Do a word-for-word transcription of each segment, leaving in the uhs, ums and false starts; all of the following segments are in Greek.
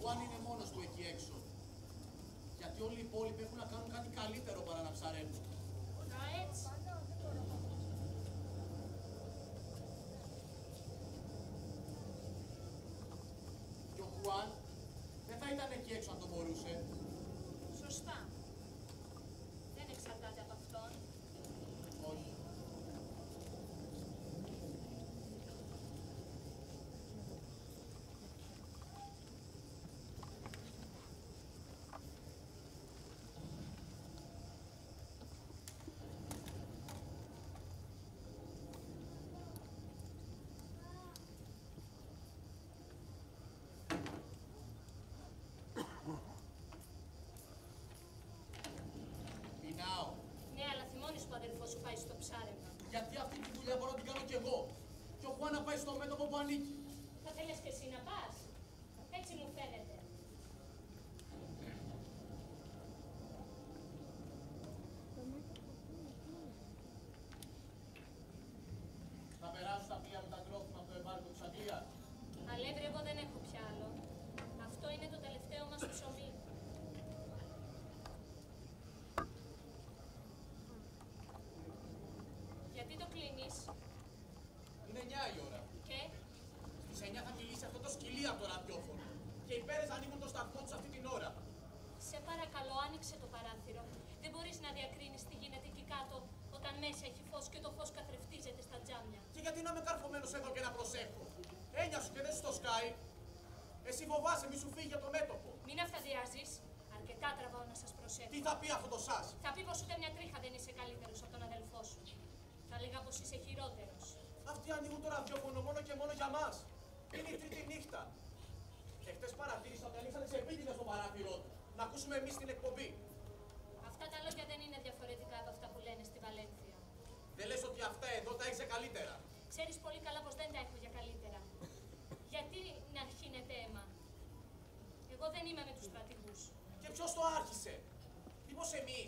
Χουάν είναι μόνος του εκεί έξω. Γιατί όλοι οι υπόλοιποι έχουν να κάνουν κάτι καλύτερο παρά να ψαρεύουν. Να έτσι. Και ο Χουάν δεν θα ήταν εκεί έξω αν το μπορούσε. Σωστά. Δεν εξαρτάται από αυτόν. Όχι. Πεινάω. Ναι, αλλά θυμώνεις που ο αδελφός σου πάει στο ψάρεμα. Γιατί αυτή τη δουλειά μπορώ να την κάνω κι εγώ. Και ο Χουάν να πάει στο μέτωπο που ανήκει. Θα θέλεις και εσύ να πας. Έτσι μου φαίνεται. Θα περάσω στα πλοία με τα τρόφιμα από το εμπάργκο της Αγγλίας. Αλεύρι, εγώ δεν έχω πια άλλο. Αυτό είναι το τελευταίο μας ψωμί. Γιατί το κλείνεις? Είναι εννιά η ώρα. Και Στις εννιά θα μιλήσει αυτό το σκυλί από το ραδιόφωνο. Και οι πέρες ανοίγουν το σταθμό τους αυτή την ώρα. σε παρακαλώ, άνοιξε το παράθυρο. Δεν μπορείς να διακρίνεις τι γίνεται εκεί κάτω όταν μέσα έχει φως και το φως καθρεφτίζεται στα τζάμια. Και γιατί να είμαι καρφωμένος εδώ και να προσέχω. Έννοια σου και δεν σου το σκάει. Εσύ φοβάσαι, μη σου φύγει για το μέτωπο. Μην αυταδιάζεις. Αρκετά τραβάω να σας προσέχω. Τι θα πει αυτό το σας. Θα πει πως ούτε μια τρίχα δεν είσαι καλύτερος από τον αδελφό σου. Θα λέγα πως είσαι χειρότερος. Αυτοί ανοίγουν το ραδιόφωνο μόνο και μόνο για μας. Είναι η τρίτη νύχτα. Και χτες παρατήρησα ότι ανοίξανε τις επίτηδες στο παράθυρό του. Να ακούσουμε εμείς την εκπομπή. Αυτά τα λόγια δεν είναι διαφορετικά από αυτά που λένε στη Βαλένθια. Δεν λες ότι αυτά εδώ τα έχεις καλύτερα. Ξέρεις πολύ καλά πως δεν τα έχω για καλύτερα. Γιατί να χύνεται αίμα. Εγώ δεν είμαι με τους στρατηγούς. Και ποιος το άρχισε. Μήπως εμείς.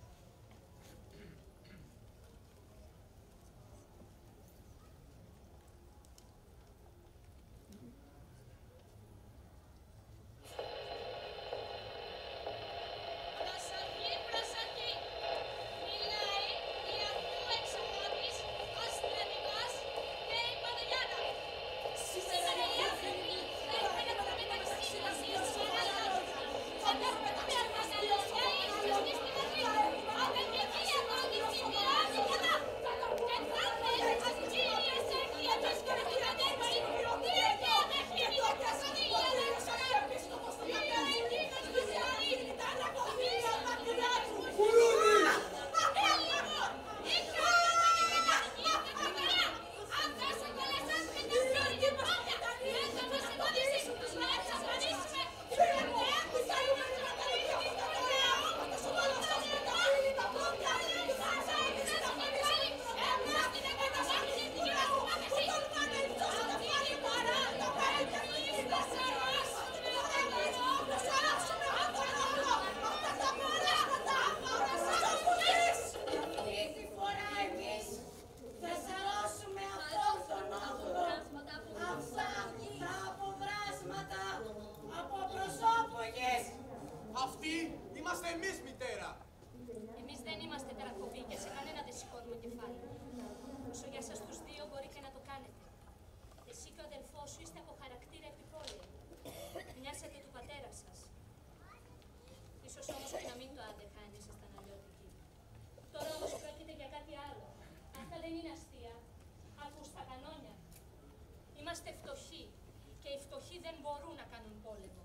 Αυτοί είμαστε εμείς, μητέρα. Εμείς δεν είμαστε τερακοποί και σε κανένα δεν σηκώνουμε κεφάλι. Όσο για σας τους δύο μπορεί και να το κάνετε. Εσύ και ο αδελφός σου είστε από χαρακτήρα επιπόλαιοι. Μοιάσατε του πατέρα σας. Ίσως όμως και να μην το άντεχα αν ήσασταν αλλιώτικοι. Τώρα όμως πρόκειται για κάτι άλλο. Αυτά δεν είναι αστεία. Ακούς τα κανόνια. Είμαστε φτωχοί και οι φτωχοί δεν μπορούν να κάνουν πόλεμο.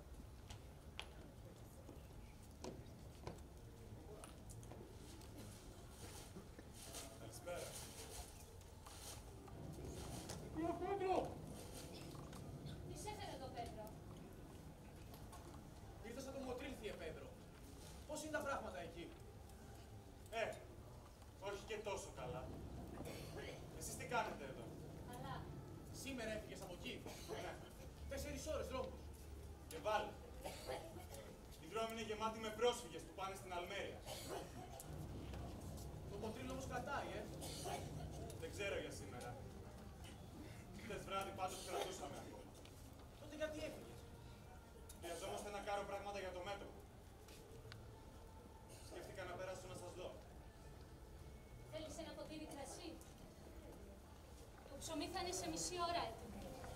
Καλησπέρα. Κύριε Πέτρο! Τι σε έφερε εδώ, Πέτρο? Ήρθα σαν το μοτρίλθιε, Πέτρο. Πώς είναι τα πράγματα εκεί. Ε, όχι και τόσο καλά. Εσείς τι κάνετε εδώ. Καλά. Σήμερα έφυγες από εκεί. Ναι, Τέσσερις ώρες δρόμος. και βάλε. Οι δρόμοι είναι γεμάτοι με πρόσφυγες που πάνε στην Αλμέρια. Το μοτρίλ όμως κρατάει, ε. Δεν ξέρω για σήμερα. Χθες βράδυ πάντως κρατούσαμε αυτό. Τότε γιατί έφυγες. Τι ψωμί θα είναι σε μισή ώρα έτοιμο.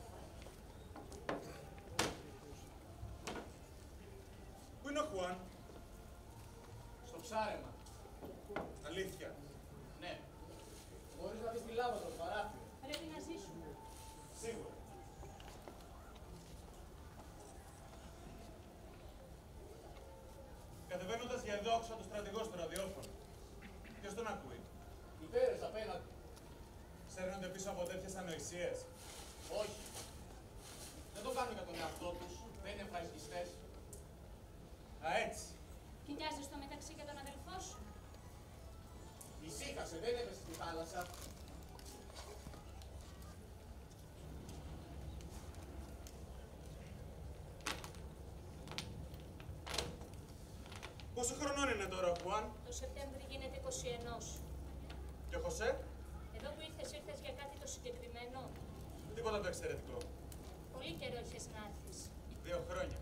Πού είναι ο Χουάν? Στο ψάρεμα. Αλήθεια. Ναι. Μπορείς να δεις τη λάβα στο παράθυρο. Πρέπει να ζήσουμε. Σίγουρα. Κατεβαίνοντας για εδώ άκουσα τον στρατηγό στο ραδιόφωνο. Ποιος τον ακούει? Οι πέρες απέναντι. Σέρνονται πίσω από τέτοιες ανοησίες. Όχι. Δεν το κάνουν για τον εαυτό τους. Δεν είναι ευχαριστιστές. Α, έτσι. Κοιτάζεις στο μεταξύ για τον αδελφό σου. Ησύχασε, δεν έπεσε στη θάλασσα. Πόσο χρονών είναι τώρα ο Χουάν? Το Σεπτέμβρη γίνεται είκοσι ένα. Και ο Χωσέ? Εδώ που ήρθες, ήρθες για κάτι το συγκεκριμένο. Τίποτα το εξαιρετικό. Πολύ καιρό είχες να έρθεις. Δύο χρόνια.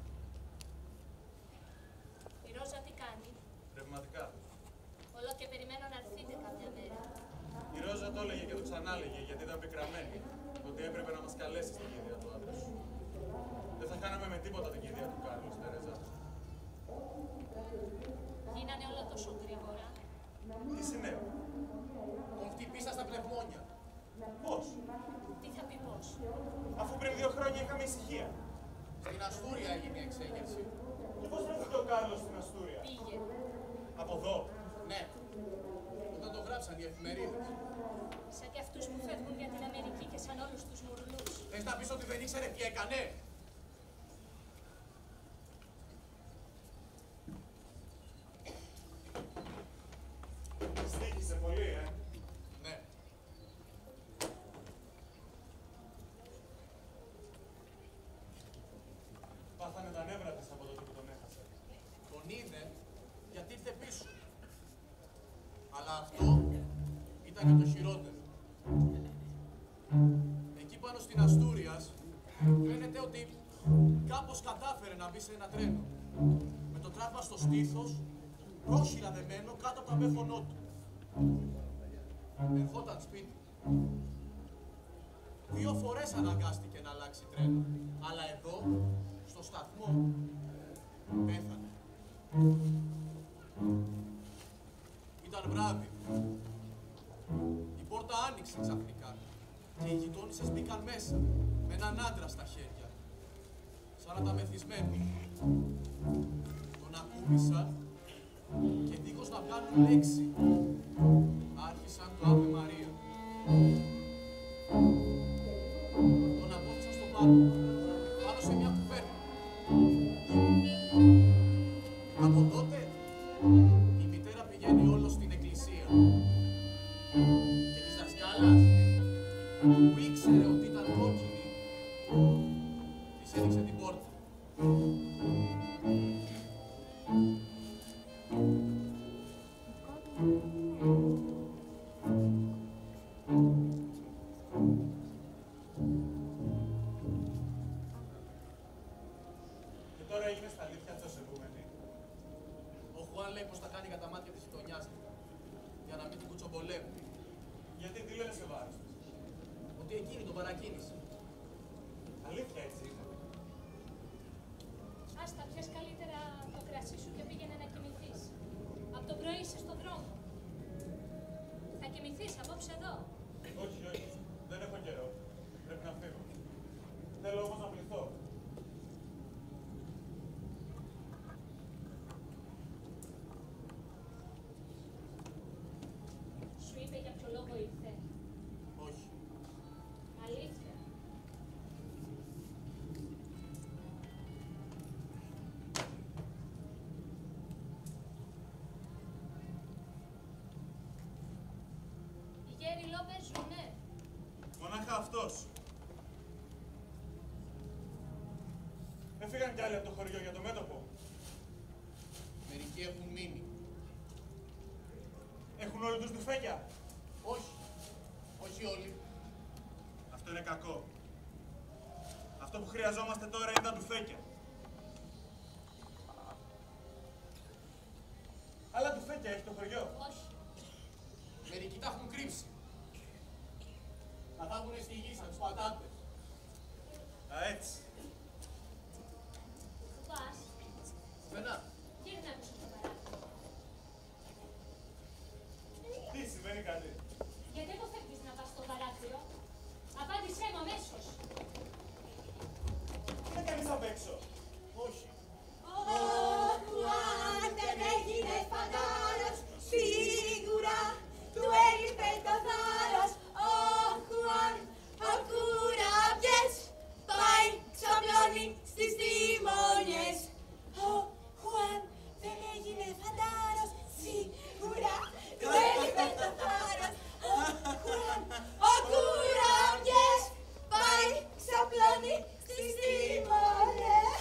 Η Ρόζα τι κάνει? Πνευματικά. Όλο και περιμένω να έρθετε κάποια μέρα. Η Ρόζα το έλεγε και το ξανάλεγε γιατί ήταν πικραμένη. Ότι έπρεπε να μας καλέσει στην κηδεία του άντρα σου. Δεν θα κάναμε με τίποτα την κηδεία του Κάρλος, Τερέζα. Γίνανε όλα τόσο γρήγορα. Τι συνέβη? Τον χτυπήσα στα πνευμόνια. Πώς? Τι θα πει πώς? Αφού πριν δύο χρόνια είχαμε ησυχία. Στην Αστούρια έγινε η εξέγερση. Και πώς βρέθηκε ο Κάρλος στην Αστούρια? Πήγε. Από εδώ. Ναι. Όταν το γράψαν οι εφημερίδες. Σαν και αυτούς που φεύγουν για την Αμερική και σαν όλους τους μουρλούς. Θες να πεις ότι δεν ήξερε τι έκανε? Στοίχησε πολύ, ε. Ναι. Πάθανε τα νεύρα της από τότε που τον έχασε. Τον είδε γιατί ήρθε πίσω. Αλλά αυτό ήταν και το χειρότερο. Εκεί πάνω στην Αστούριας φαίνεται ότι κάπως κατάφερε να μπει σε ένα τρένο. Με το τράπα στο στήθος, πρόχειρα δεμένο κάτω από τα μέφωνό του. Ερχόταν σπίτι. Δύο φορές αναγκάστηκε να αλλάξει τρένο. Αλλά εδώ, στο σταθμό, πέθανε. Ήταν βράδυ. Η πόρτα άνοιξε ξαφνικά και οι γειτόνισσες μπήκαν μέσα με έναν άντρα στα χέρια. Σαν να τα μεθυσμένουν. Τον ακούμπησαν και δίχως να βγάλουν λέξη άρχισαν το Άβε Μαρία. Τον απόφυσαν στο πάτο, πάνω σε μια κουβέρτα. Από τότε η μητέρα πηγαίνει όλο στην εκκλησία. Και της δασκάλας που ήξερε ότι ήταν κόκκινη της έδειξε την πόρτα. Και τώρα έγινε στα αλήθεια αυτός επόμενη. Ο Χουάν λέει πως τα κάνει για τα μάτια της γειτονιάς του, για να μην την κουτσομπολεύει. Γιατί τι λένε σε βάρος της? Ότι εκείνη τον παρακίνησε. Αλήθεια έτσι είναι. Άστα, πιες καλύτερα το κρασί σου και πήγαινε να κοιμηθείς. Από το πρωί είσαι στον δρόμο. Θα κοιμηθείς απόψε εδώ. Όχι, όχι. Δεν έχω καιρό. Πρέπει να φύγω. Θέλω όμως να πληθώ. Σου είπε για ποιο λόγο ήρθε. Όχι. Αλήθεια. Οι γέροι Λόπες ζουνε. Μονάχα αυτός. Έφυγαν κι άλλοι από το χωριό για το μέτωπο. Μερικοί έχουν μείνει. Έχουν όλοι τους ντουφέκια. Όχι. Όχι όλοι. Αυτό είναι κακό. Αυτό που χρειαζόμαστε τώρα είναι τα ντουφέκια. Άλλα ντουφέκια έχει το χωριό. Όχι. Μερικοί τα έχουν κρύψει. Να τα πάγουνε στη γη σαν τους πατάτες. Α, έτσι. Πού πας? Πενά. Γύρνα πίσω στο παράθυρο. Τι σημαίνει κάτι. Γιατί αποφεύγεις να πας στο παράθυρο? Απάντησέ μου αμέσως. Τι να κάνεις απ' έξω. Όχι. Ο Χουάν δεν έγινε φαντάρος, σίγουρα του έλειπε το θάρρος. Ο Χουάν, ο κουραμπιές, πάει ξαπλώνει στις τιμόνιες. Ο Χουάν δεν έγινε φαντάρος, σίγουρα του έλειπε το θάρρος. Ο Χουάν, ο κουραμπιές, πάει ξαπλώνει στις τιμόνιες.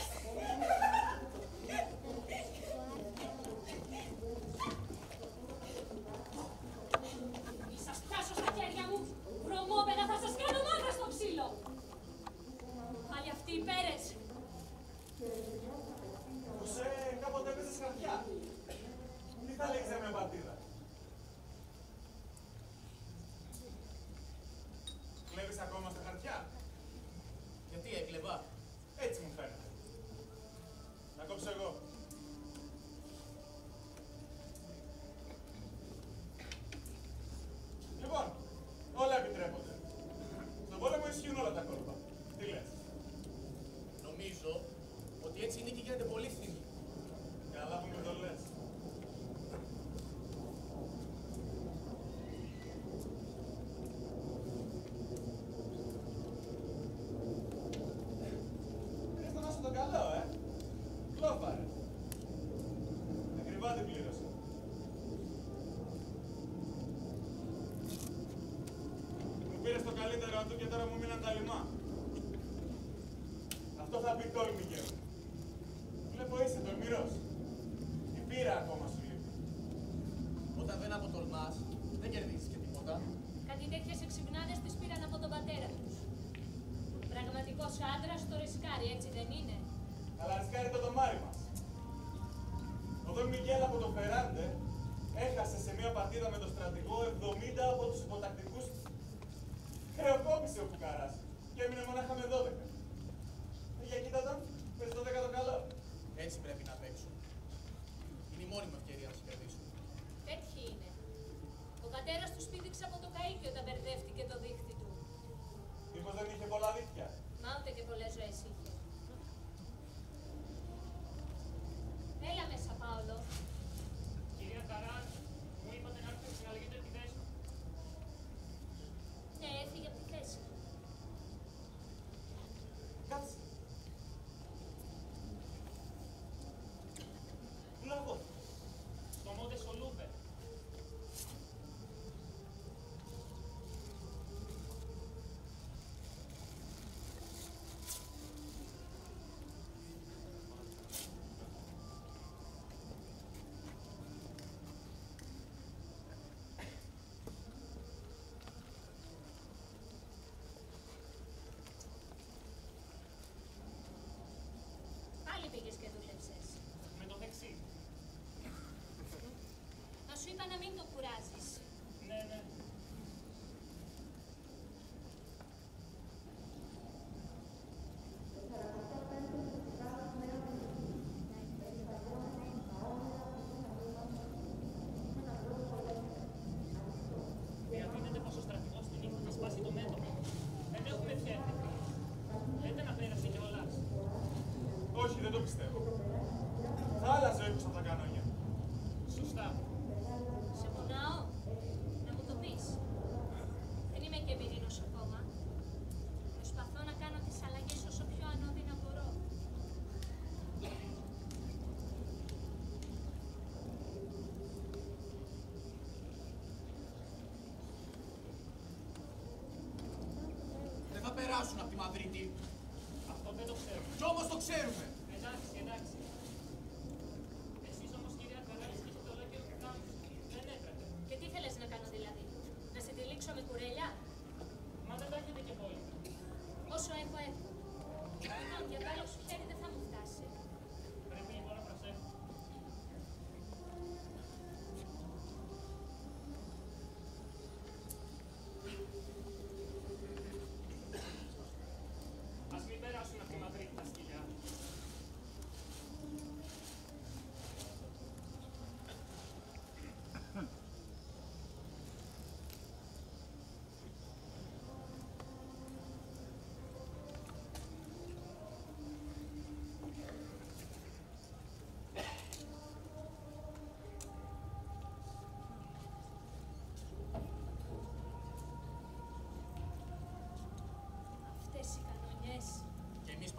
Μη σας πιάσω στα χέρια μου, βρωμόπαινα θα σας κάνω μάγρα στο ξύλο. Πάλι αυτοί οι πέρες. Πως ε, κάποτε έπαιζες χαρτιά. Τι θα λέγεις για μια παρτίδα. Κλέβεις ακόμα στα χαρτιά. Γιατί έκλεβα. Έτσι μου φαίνεται. Να κόψω εγώ. Λοιπόν, όλα επιτρέπονται. Στον πόλεμο ισχύουν όλα τα κόλπα. Τι λες. Νομίζω ότι έτσι η νίκη γίνεται πολύ φθηνή. Καλά που με το λες. Χρειάζεται να σου το καλό, ε. Κλόφαρε. Ακριβά την πλήρωσα. Μου πήρες το καλύτερο του και τώρα μου μείναν τα λιμά. Αυτό θα πει τόλμη γέρο. Βλέπω είσαι τολμηρός. Η πείρα ακόμα σου λείπει. Όταν δεν αποτολμάς, δεν κερδίζεις και τίποτα. Κάτι τέτοιες εξυπνάδες τις πήραν από τον πατέρα τους. Πραγματικός άντρας το ρισκάρει, έτσι δεν είναι? Αλλά ρισκάρει το δωμάρι μας. Ο Δον Μιγέλ από το Φεράντε έχασε σε μια παρτίδα με τον στρατηγό εβδομήντα από τους υποτακτικούς. Χρεοκόπησε ο Φουκαράς και έμεινε μονάχα με δώδεκα. Ε, για κοίτα τον, πες δώδεκα το καλό. Έτσι πρέπει να παίξουν. Είναι η μόνη μου ευκαιρία να σε κερδίσουν. Τέτοιοι είναι. Ο πατέρας τους πήδηξε από το καΐκι όταν μπερδεύτηκε το δίχτυ του. Μήπως δεν είχε πολλά δίχτυα. Μα ούτε και πολλές ζωές είχε. Έλα μέσα, Πάολο. Κυρία Καράν, μου είπατε να έρθετε να λέγετε τη θέση μου. Ναι, έφυγε από τη θέση. Κάτσε. Πού να πω. Στο Μοντε Σολούμπε. Πάλι πήγες και δούλεψες. Με το δεξί. Να σου είπα να μην το κουράζεις. Ναι, ναι. Διακρίνεται πως ο στρατηγός στην νύχτα θα σπάσει το μέτωπο. Δεν έχουμε πια έτοιμο. Λέτε να πέρασε κιόλας. Όχι, δεν το πιστεύω. Θα άλλαζε ο ήχος από τα κανόνια. Σωστά. Σε πονάω. Να μου το πεις. Δεν είμαι και εμπειρήνος ακόμα. Προσπαθώ να κάνω τις αλλαγές όσο πιο ανώδυνα μπορώ. Δεν θα περάσουν από τη Μαδρίτη. Αυτό δεν το ξέρω. Κι όμως το ξέρουμε. Εντάξει, εντάξει. Εσείς όμως, κυρία Καράν, σκίσετε ολόκληρο το κάμπους. Δεν έπρεπε. Και τι θέλεις να κάνω δηλαδή? Να σε τυλίξω με κουρέλια? Μα δεν τα έχετε και πολύ. Όσο έχω έχω. Λοιπόν, για το άλλο σου χέρι δεν θα μου φτάσει. Πρέπει λίγο να προσέχω.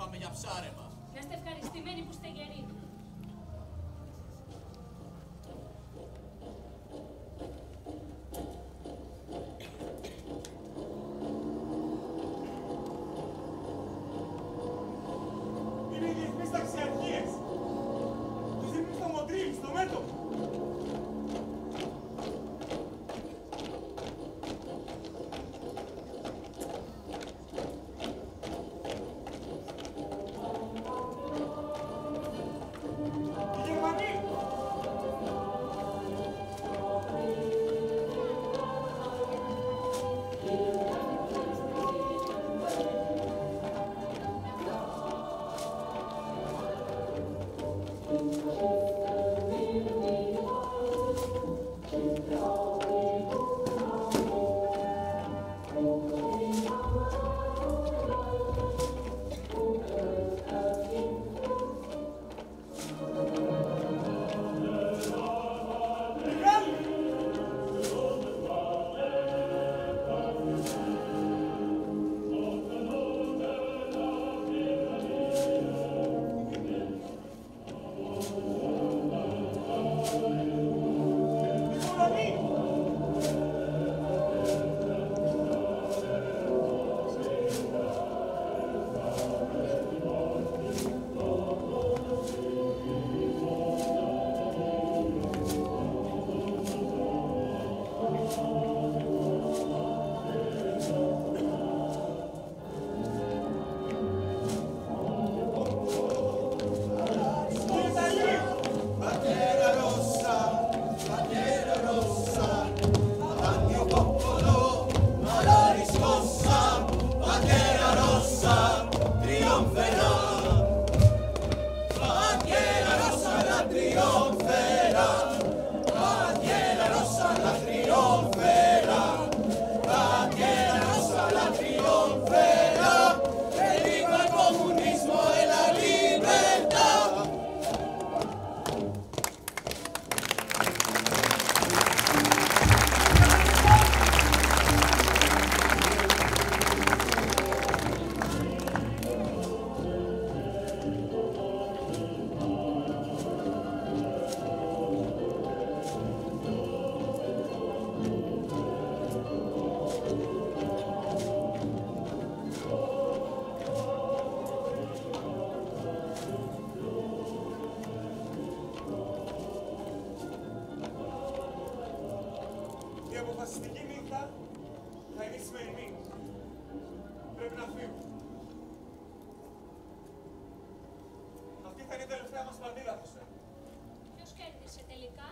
πάμε για ψάρεμα. Να είστε ευχαριστημένοι που είστε γεροί. Είναι οι διεθνείς ταξιαρχίες. Τους δείχνουν στο Μοντρίλ, στο μέτωπο. Οι Γερμανοί. Οι Γάλλοι. Οι Πολωνοί. Οι Ιταλοί. Bandiera rossa, bandiera rossa, avanti un popolo, alla riscossa, bandiera rossa, trionferà. Bandiera rossa la trionferà, bandiera rossa la trionferà, bandiera rossa la trionferà, e viva il comunismo e la libertà. Η αποφασιστική νύχτα θα είναι η σημερινή. Πρέπει να φύγω. Αυτή θα είναι η τελευταία μας παρτίδα, Χωσέ. Ποιος κέρδισε τελικά?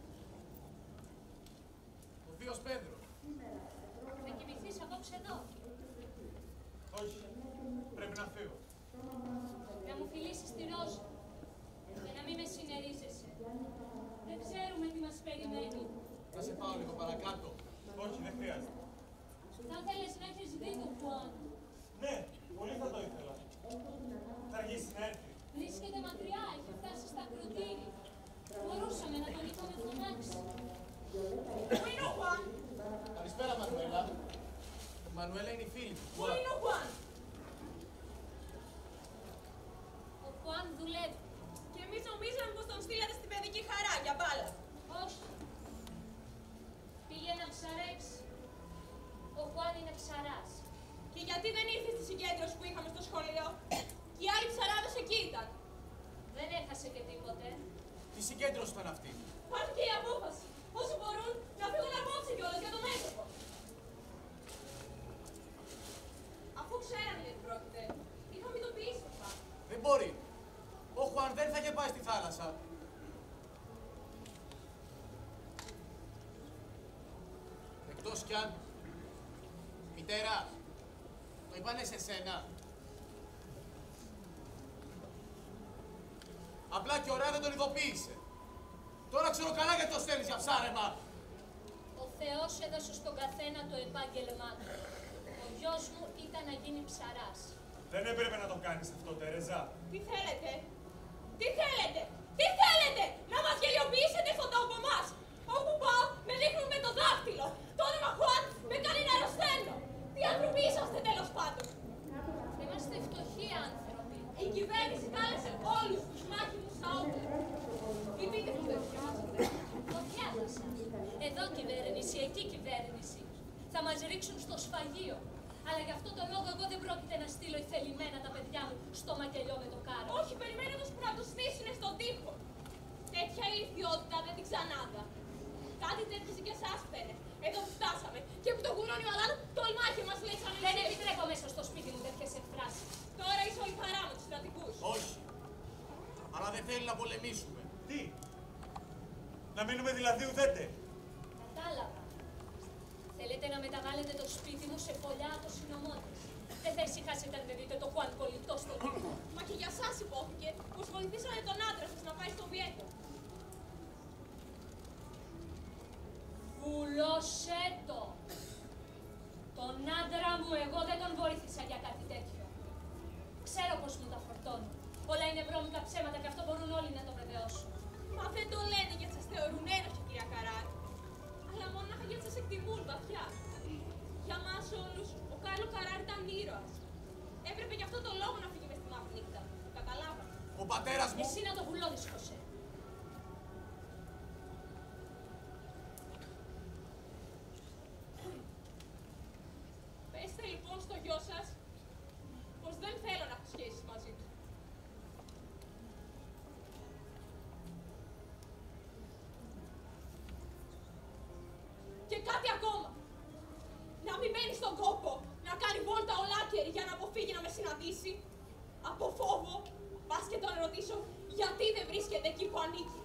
Ο Δίος Πέδρο. Θα κοιμηθείς απόψε εδώ. Όχι. Πρέπει να φύγω. Να μου φιλήσεις τη Ρόζα και να μην με συνερίζεσαι. Δεν ξέρουμε τι μας περιμένει. Θα σε πάω λίγο παρακάτω. Όχι, δεν χρειάζεται. Θα θέλεις να έχεις δει τον Χουάν. Ναι, πολύ θα το ήθελα. Θα αργήσει να έρθει. Βρίσκεται μακριά, έχει φτάσει στα κροτήρι. Μπορούσαμε να τον είχαμε φωνάξει. Πού είναι ο Χουάν? Καλησπέρα, Μανουέλα. Η Μανουέλα είναι η φίλη του. Πού είναι ο Χουάν? Ο Χουάν δουλεύει. Και εμείς νομίζαμε πως τον στείλατε στην παιδική χαρά για μπάλα. Όχι. Πήγε να ψαρέψει. Ο Χουάν είναι ψαράς. Και γιατί δεν ήρθε στη συγκέντρωση που είχαμε στο σχολείο? Και οι άλλοι ψαράδες εκεί ήταν. Δεν έχασε και τίποτε. Τι συγκέντρωση ήταν αυτή? Πάρθηκε η απόφαση. Όσοι μπορούν να φύγουν απόψε κιόλας για το μέτωπο. Αφού ξέραμε γιατί πρόκειται, είχαμε ειδοποιήσει το φάκελο. Δεν μπορεί. Ο Χουάν δεν θα είχε πάει στη θάλασσα. Εκτός κι αν... Μητέρα, το είπανε σε σένα. Απλά και ωραία δεν τον ειδοποίησε. Τώρα ξέρω καλά γιατί το στέλνεις για ψάρεμα. Ο Θεός έδωσε στον καθένα το επάγγελμά του. Ο γιος μου ήταν να γίνει ψαράς. Δεν έπρεπε να το κάνεις αυτό, Τερεζά. Τι θέλετε, τι θέλετε, τι θέλετε, να μας γελιοποιήσετε στον τόπο μας. Όπου πάω, με δείχνουν με το δάχτυλο. Το όνομα Χουάν με κάνει να αρρωσταίνω. Τι άνθρωποι είσαστε τέλος πάντων. Είμαστε φτωχοί άνθρωποι. η κυβέρνηση κάλεσε όλους τους μάχημους στα όπλα. Τι πείτε που δεν διαβάζετε. Το διάβασα. Εδώ κυβέρνηση, εκεί κυβέρνηση. Θα μας ρίξουν στο σφαγείο. Αλλά γι' αυτό το λόγο εγώ δεν πρόκειται να στείλω ηθελημένα τα παιδιά μου στο μακελιό με το κάρο. Όχι, περιμένοντας που να τους στήσουνε στον τοίχο. Τέτοια ηλικιότητα δεν την ξανάδα. Κάτι τέτοιο και εσάς φαίνε. Εδώ που φτάσαμε και που το γουρώνει ο Αλάν τολμάει και μας λέει σαν Δεν επιτρέπω μέσα στο σπίτι μου τέτοιες εκφράσεις. Τώρα είσαι όλη χαρά με τους στρατικούς. Όχι. Αλλά δεν θέλει να πολεμήσουμε. Τι, να μείνουμε δηλαδή ουδέτε. Κατάλαβα. Θέλετε να μεταβάλλετε το σπίτι μου σε φωλιά από συνωμότες. Δεν θα ησυχάσετε αν δεν δείτε το Χουάν κολλητό στον τοίχο. Μα και για σας υπόθηκε πως βοηθήσανε τον άντρα σας να πάει στο Βιέτο. Βουλώσέ το. Τον άντρα μου εγώ δεν τον βοήθησα για κάτι τέτοιο. Ξέρω πως μου τα φορτώνουν. Όλα είναι βρώμικα ψέματα και αυτό μπορούν όλοι να το βεβαιώσουν. Μα δεν το λένε γιατί σας θεωρούν ένοχοι, κυρία Καράρ. Αλλά μονάχα γιατί σας εκτιμούν βαθιά. Για μας όλους, ο Κάρλο Καράρ ήταν ήρωας. Έπρεπε γι' αυτό το λόγο να φύγει μες στη μαύρη νύχτα. Καταλάβα. Ο πατέρας μου... Εσύ να το βουλώνεις, Χωσέ. Πέστε λοιπόν στο γιο σας πως δεν θέλω να έχω σχέσεις μαζί του. Και κάτι ακόμα. Να μην μπαίνει στον κόπο, να κάνει βόλτα ολάκερη για να αποφύγει να με συναντήσει. Από φόβο, πας και τον ρωτήσω γιατί δεν βρίσκεται εκεί που ανήκει.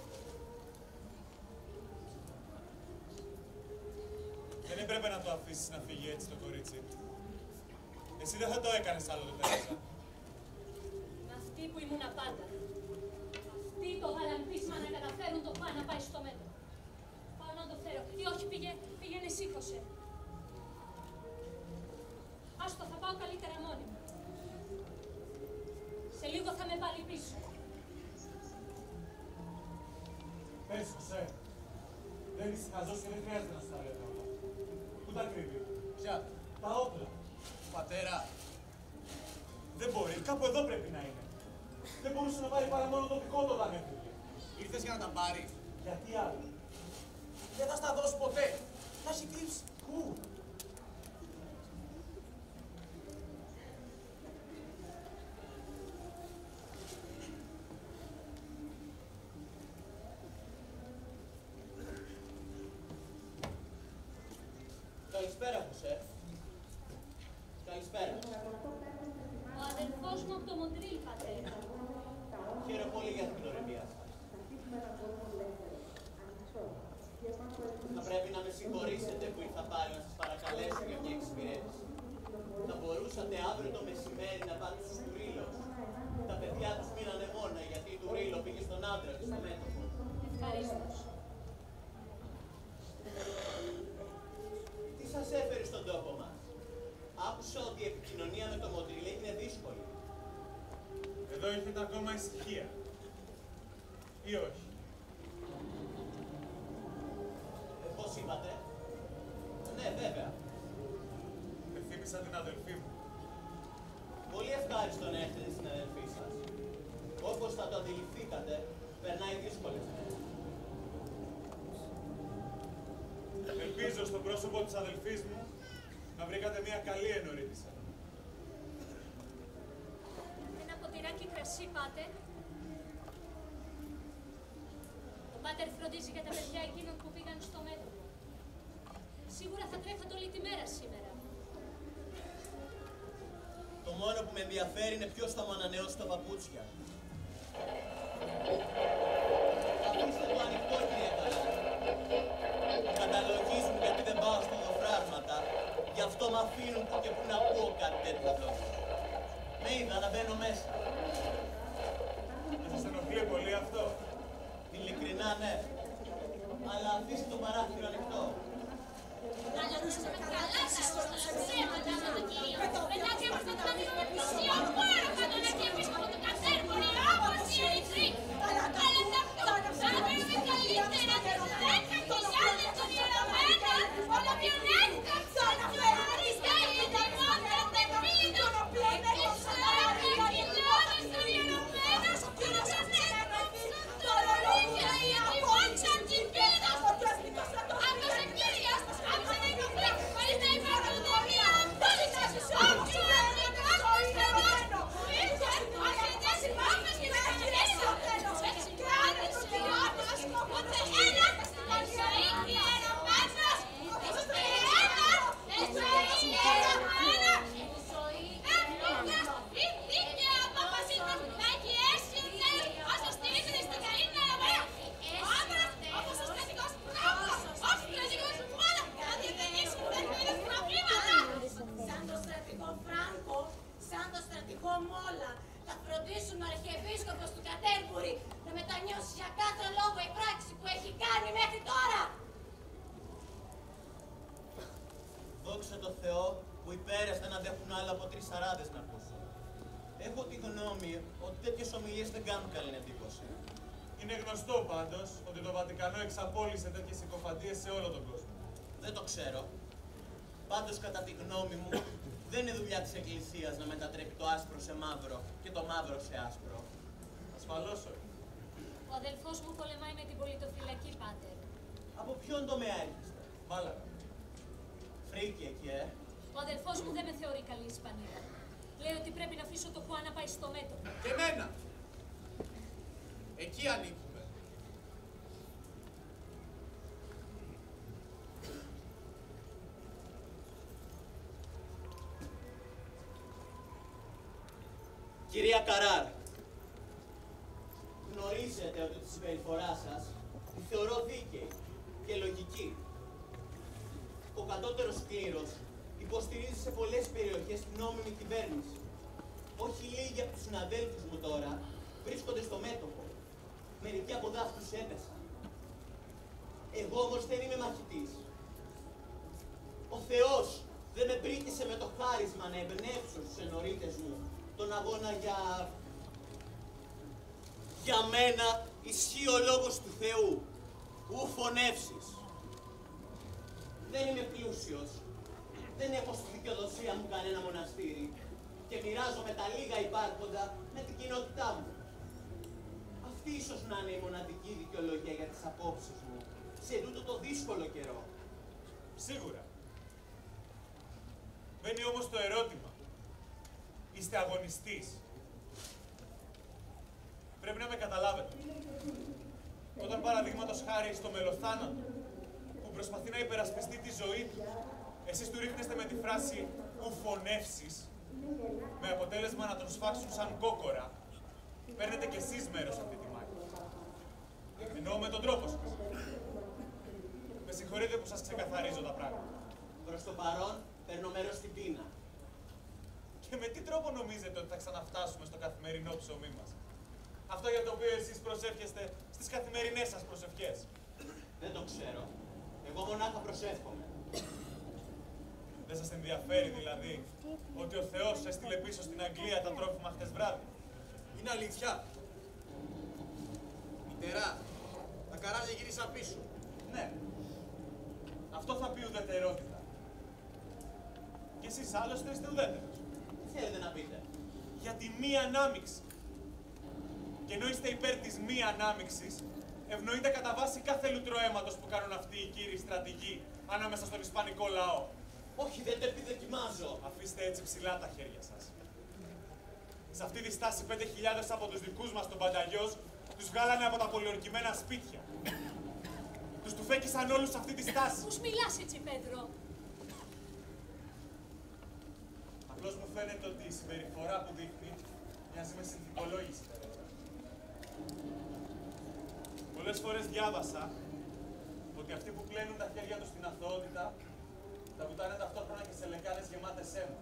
Δεν έπρεπε να το αφήσεις να φύγει έτσι το κορίτσι. Εσύ δεν θα το έκανες άλλο το Τέρεζα. Με αυτοί που ήμουν πάντα. Αυτοί το βάλαν πείσμα να καταφέρουν το πά να πάει στο μέτρο. Πάω να το φέρω. Ή όχι, πήγε, πήγαινε σήκωσε. Άστο, θα πάω καλύτερα μόνη μου. Σε λίγο θα με πάλι πίσω. Πες, Χωσέ. Δεν είσαι χαζός και δεν χρειάζεται να σου τα λέω όλα. Πού τα κρύβει. Ποια, Τα όπλα. πατέρα. Δεν μπορεί, κάπου εδώ πρέπει να είναι. Δεν μπορούσε να πάρει παρά μόνο το δικό του όταν έφυγε. Ήρθες για να τα πάρεις. Γιατί άλλο. Δεν θα στα δώσει ποτέ. Θα έχει κρύψει. Πού. Καλησπέρα, Χωσέ. Καλησπέρα. Ο αδελφός μου από το Μοντρίλ, πατέρα. Χαίρομαι πολύ για την γνωριμία σας. Θα πρέπει να με συγχωρήσετε που ήρθα πάλι να σας παρακαλέσω για μια εξυπηρέτηση. Θα μπορούσατε αύριο το μεσημέρι να πάτε στους Τουρίλος. Τα παιδιά τους μείνανε μόνα γιατί η Τουρίλο πήγε στον άντρα του στο μέτωπο. Ευχαρίστως. Τι σας έφερε στον τόπο μας. Άκουσα ότι η επικοινωνία με το Μοντρίλ έγινε δύσκολη. Εδώ έχετε ακόμα ησυχία. Ή όχι. Ε, πώς είπατε. Ναι, βέβαια. Με θύμισα την αδελφή μου. Πολύ ευχάριστο να έρθετε στην αδελφή σας. Όπως θα το αντιληφθήκατε, περνάει δύσκολες μέρες. Ελπίζω στο πρόσωπο της αδελφής μου να βρήκατε μια καλή ενορίτησα. Ένα ποτηράκι κρασί, πάτερ. Ο πάτερ φροντίζει για τα παιδιά εκείνων που πήγαν στο μέτωπο. Σίγουρα θα τρέχατε όλη τη μέρα σήμερα. Το μόνο που με ενδιαφέρει είναι ποιος θα μου ανανεώσει τα παπούτσια. Αφήστε το ανοιχτό, κύριε Καρά. Καταλογίζουν γιατί δεν πάω στα δοφράγματα. Γι' αυτό μ' αφήνουν που και που να ακούω κάτι τέτοιο λόγο. Με είδα να μπαίνω μέσα. Δεν σας ενοχλεί πολύ αυτό. Ειλικρινά, ναι. Αλλά αφήστε το παράθυρο ανοιχτό. Αλλά να σε καλά τα ψέματα, κύριο. Μετά και μας το κάνουμε με πλουσία πάρα κάτω να κερδίσουμε από το κατέρμονι όπως οι Ερυθροί. Αλλά ταυτόχρονα θα παίρνουμε καλύτερα τις δέκα χιλιάδες των ιερωμένων ολοπιονέτων των φεωριστές και των μόντων τεπίδων. Τις δέκα χιλιάδες φροντίσουν ο Αρχιεπίσκοπος του Κατέρμπουρη να μετανιώσει για κάθε λόγο η πράξη που έχει κάνει μέχρι τώρα. Δόξα τω Θεώ που οι πέρες δεν αντέχουν άλλο από τρεις σαράδες να ακούσουν. Έχω τη γνώμη ότι τέτοιες ομιλίες δεν κάνουν καλή εντύπωση. Είναι γνωστό πάντως ότι το Βατικανό εξαπόλυσε τέτοιες συκοφαντίες σε όλο τον κόσμο. Δεν το ξέρω. Πάντως, κατά τη γνώμη μου, δεν είναι δουλειά της Εκκλησίας να μετατρέπει το άσπρο σε μαύρο και το μαύρο σε άσπρο. Ασφαλώς όχι. Ο αδελφός μου πολεμάει με την πολιτοφυλακή, πάτερ. Από ποιον τομέα έρχεστε? Μάλακα. Φρίκι εκεί, ε. Ο αδελφός μου δεν με θεωρεί καλή Ισπανίδα. Λέει ότι πρέπει να αφήσω το Χουάν να πάει στο μέτωπο. Και εμένα. Εκεί ανήκουμε. Κυρία Καράρ, γνωρίζετε ότι τη συμπεριφορά σας τη θεωρώ δίκαιη και λογική. Ο κατώτερος κλήρος υποστηρίζει σε πολλές περιοχές την νόμιμη κυβέρνηση. Όχι λίγοι από τους συναδέλφους μου τώρα βρίσκονται στο μέτωπο. Μερικοί από δάφτους έπεσαν. Εγώ όμως δεν είμαι μαχητής. Ο Θεός δεν με πρίκησε με το χάρισμα να εμπνεύσω στους ενορίτες μου τον αγώνα για... Για μένα ισχύει ο λόγος του Θεού. Ου φωνεύσεις. Δεν είμαι πλούσιος. Δεν έχω στη δικαιοδοσία μου κανένα μοναστήρι και μοιράζομαι τα λίγα υπάρχοντα με την κοινότητά μου. Αυτή ίσως να είναι η μοναδική δικαιολογία για τις απόψεις μου σε τούτο το δύσκολο καιρό. Σίγουρα. Μένει όμως το ερώτημα. Είστε αγωνιστής. Πρέπει να με καταλάβετε. Όταν παραδείγματος χάρη στο μελοθάνατο που προσπαθεί να υπερασπιστεί τη ζωή του, εσείς του ρίχνεστε με τη φράση «ου φωνεύσεις», με αποτέλεσμα να τον σφάξουν σαν κόκορα, παίρνετε κι εσείς μέρος σε αυτή τη μάχη. Εννοώ με τον τρόπο σας. Με συγχωρείτε που σας ξεκαθαρίζω τα πράγματα. Προς το παρόν, παίρνω μέρος στην πείνα. Και με τι τρόπο νομίζετε ότι θα ξαναφτάσουμε στο καθημερινό ψωμί μας? Αυτό για το οποίο εσείς προσεύχεστε στις καθημερινές σας προσευχές. Δεν το ξέρω. Εγώ μονάχα προσεύχομαι. Δεν σας ενδιαφέρει δηλαδή ότι ο Θεός έστειλε πίσω στην Αγγλία τα τρόφιμα χτες βράδυ? Είναι αλήθεια. Μητερά, τα καράβια γύρισαν πίσω. Ναι. Αυτό θα πει ουδετερότητα. Και εσείς άλλωστε είστε ουδέτερος. Τι θέλετε να πείτε? Για τη μη ανάμειξη. Και ενώ είστε υπέρ της μη ανάμειξης, ευνοείται κατά βάση κάθε λουτρό αίματος που κάνουν αυτοί οι κύριοι στρατηγοί ανάμεσα στον ισπανικό λαό. Όχι, δεν το επιδοκιμάζω. Αφήστε έτσι ψηλά τα χέρια σας. Σε αυτή τη στάση πέντε χιλιάδες από τους δικούς μας τον Πανταγιός τους βγάλανε από τα πολιορκημένα σπίτια. Τους τουφέκισαν όλους σε αυτή τη στάση. Πώς μιλάς έτσι, Πέτρο? Απλώς μου φαίνεται ότι η συμπεριφορά που δείχνει μοιάζει με συνθηκολόγηση. Πολλές φορές διάβασα ότι αυτοί που πλένουν τα χέρια τους στην αθωότητα τα βουτάνε ταυτόχρονα και σε λεκάνες γεμάτες αίμα.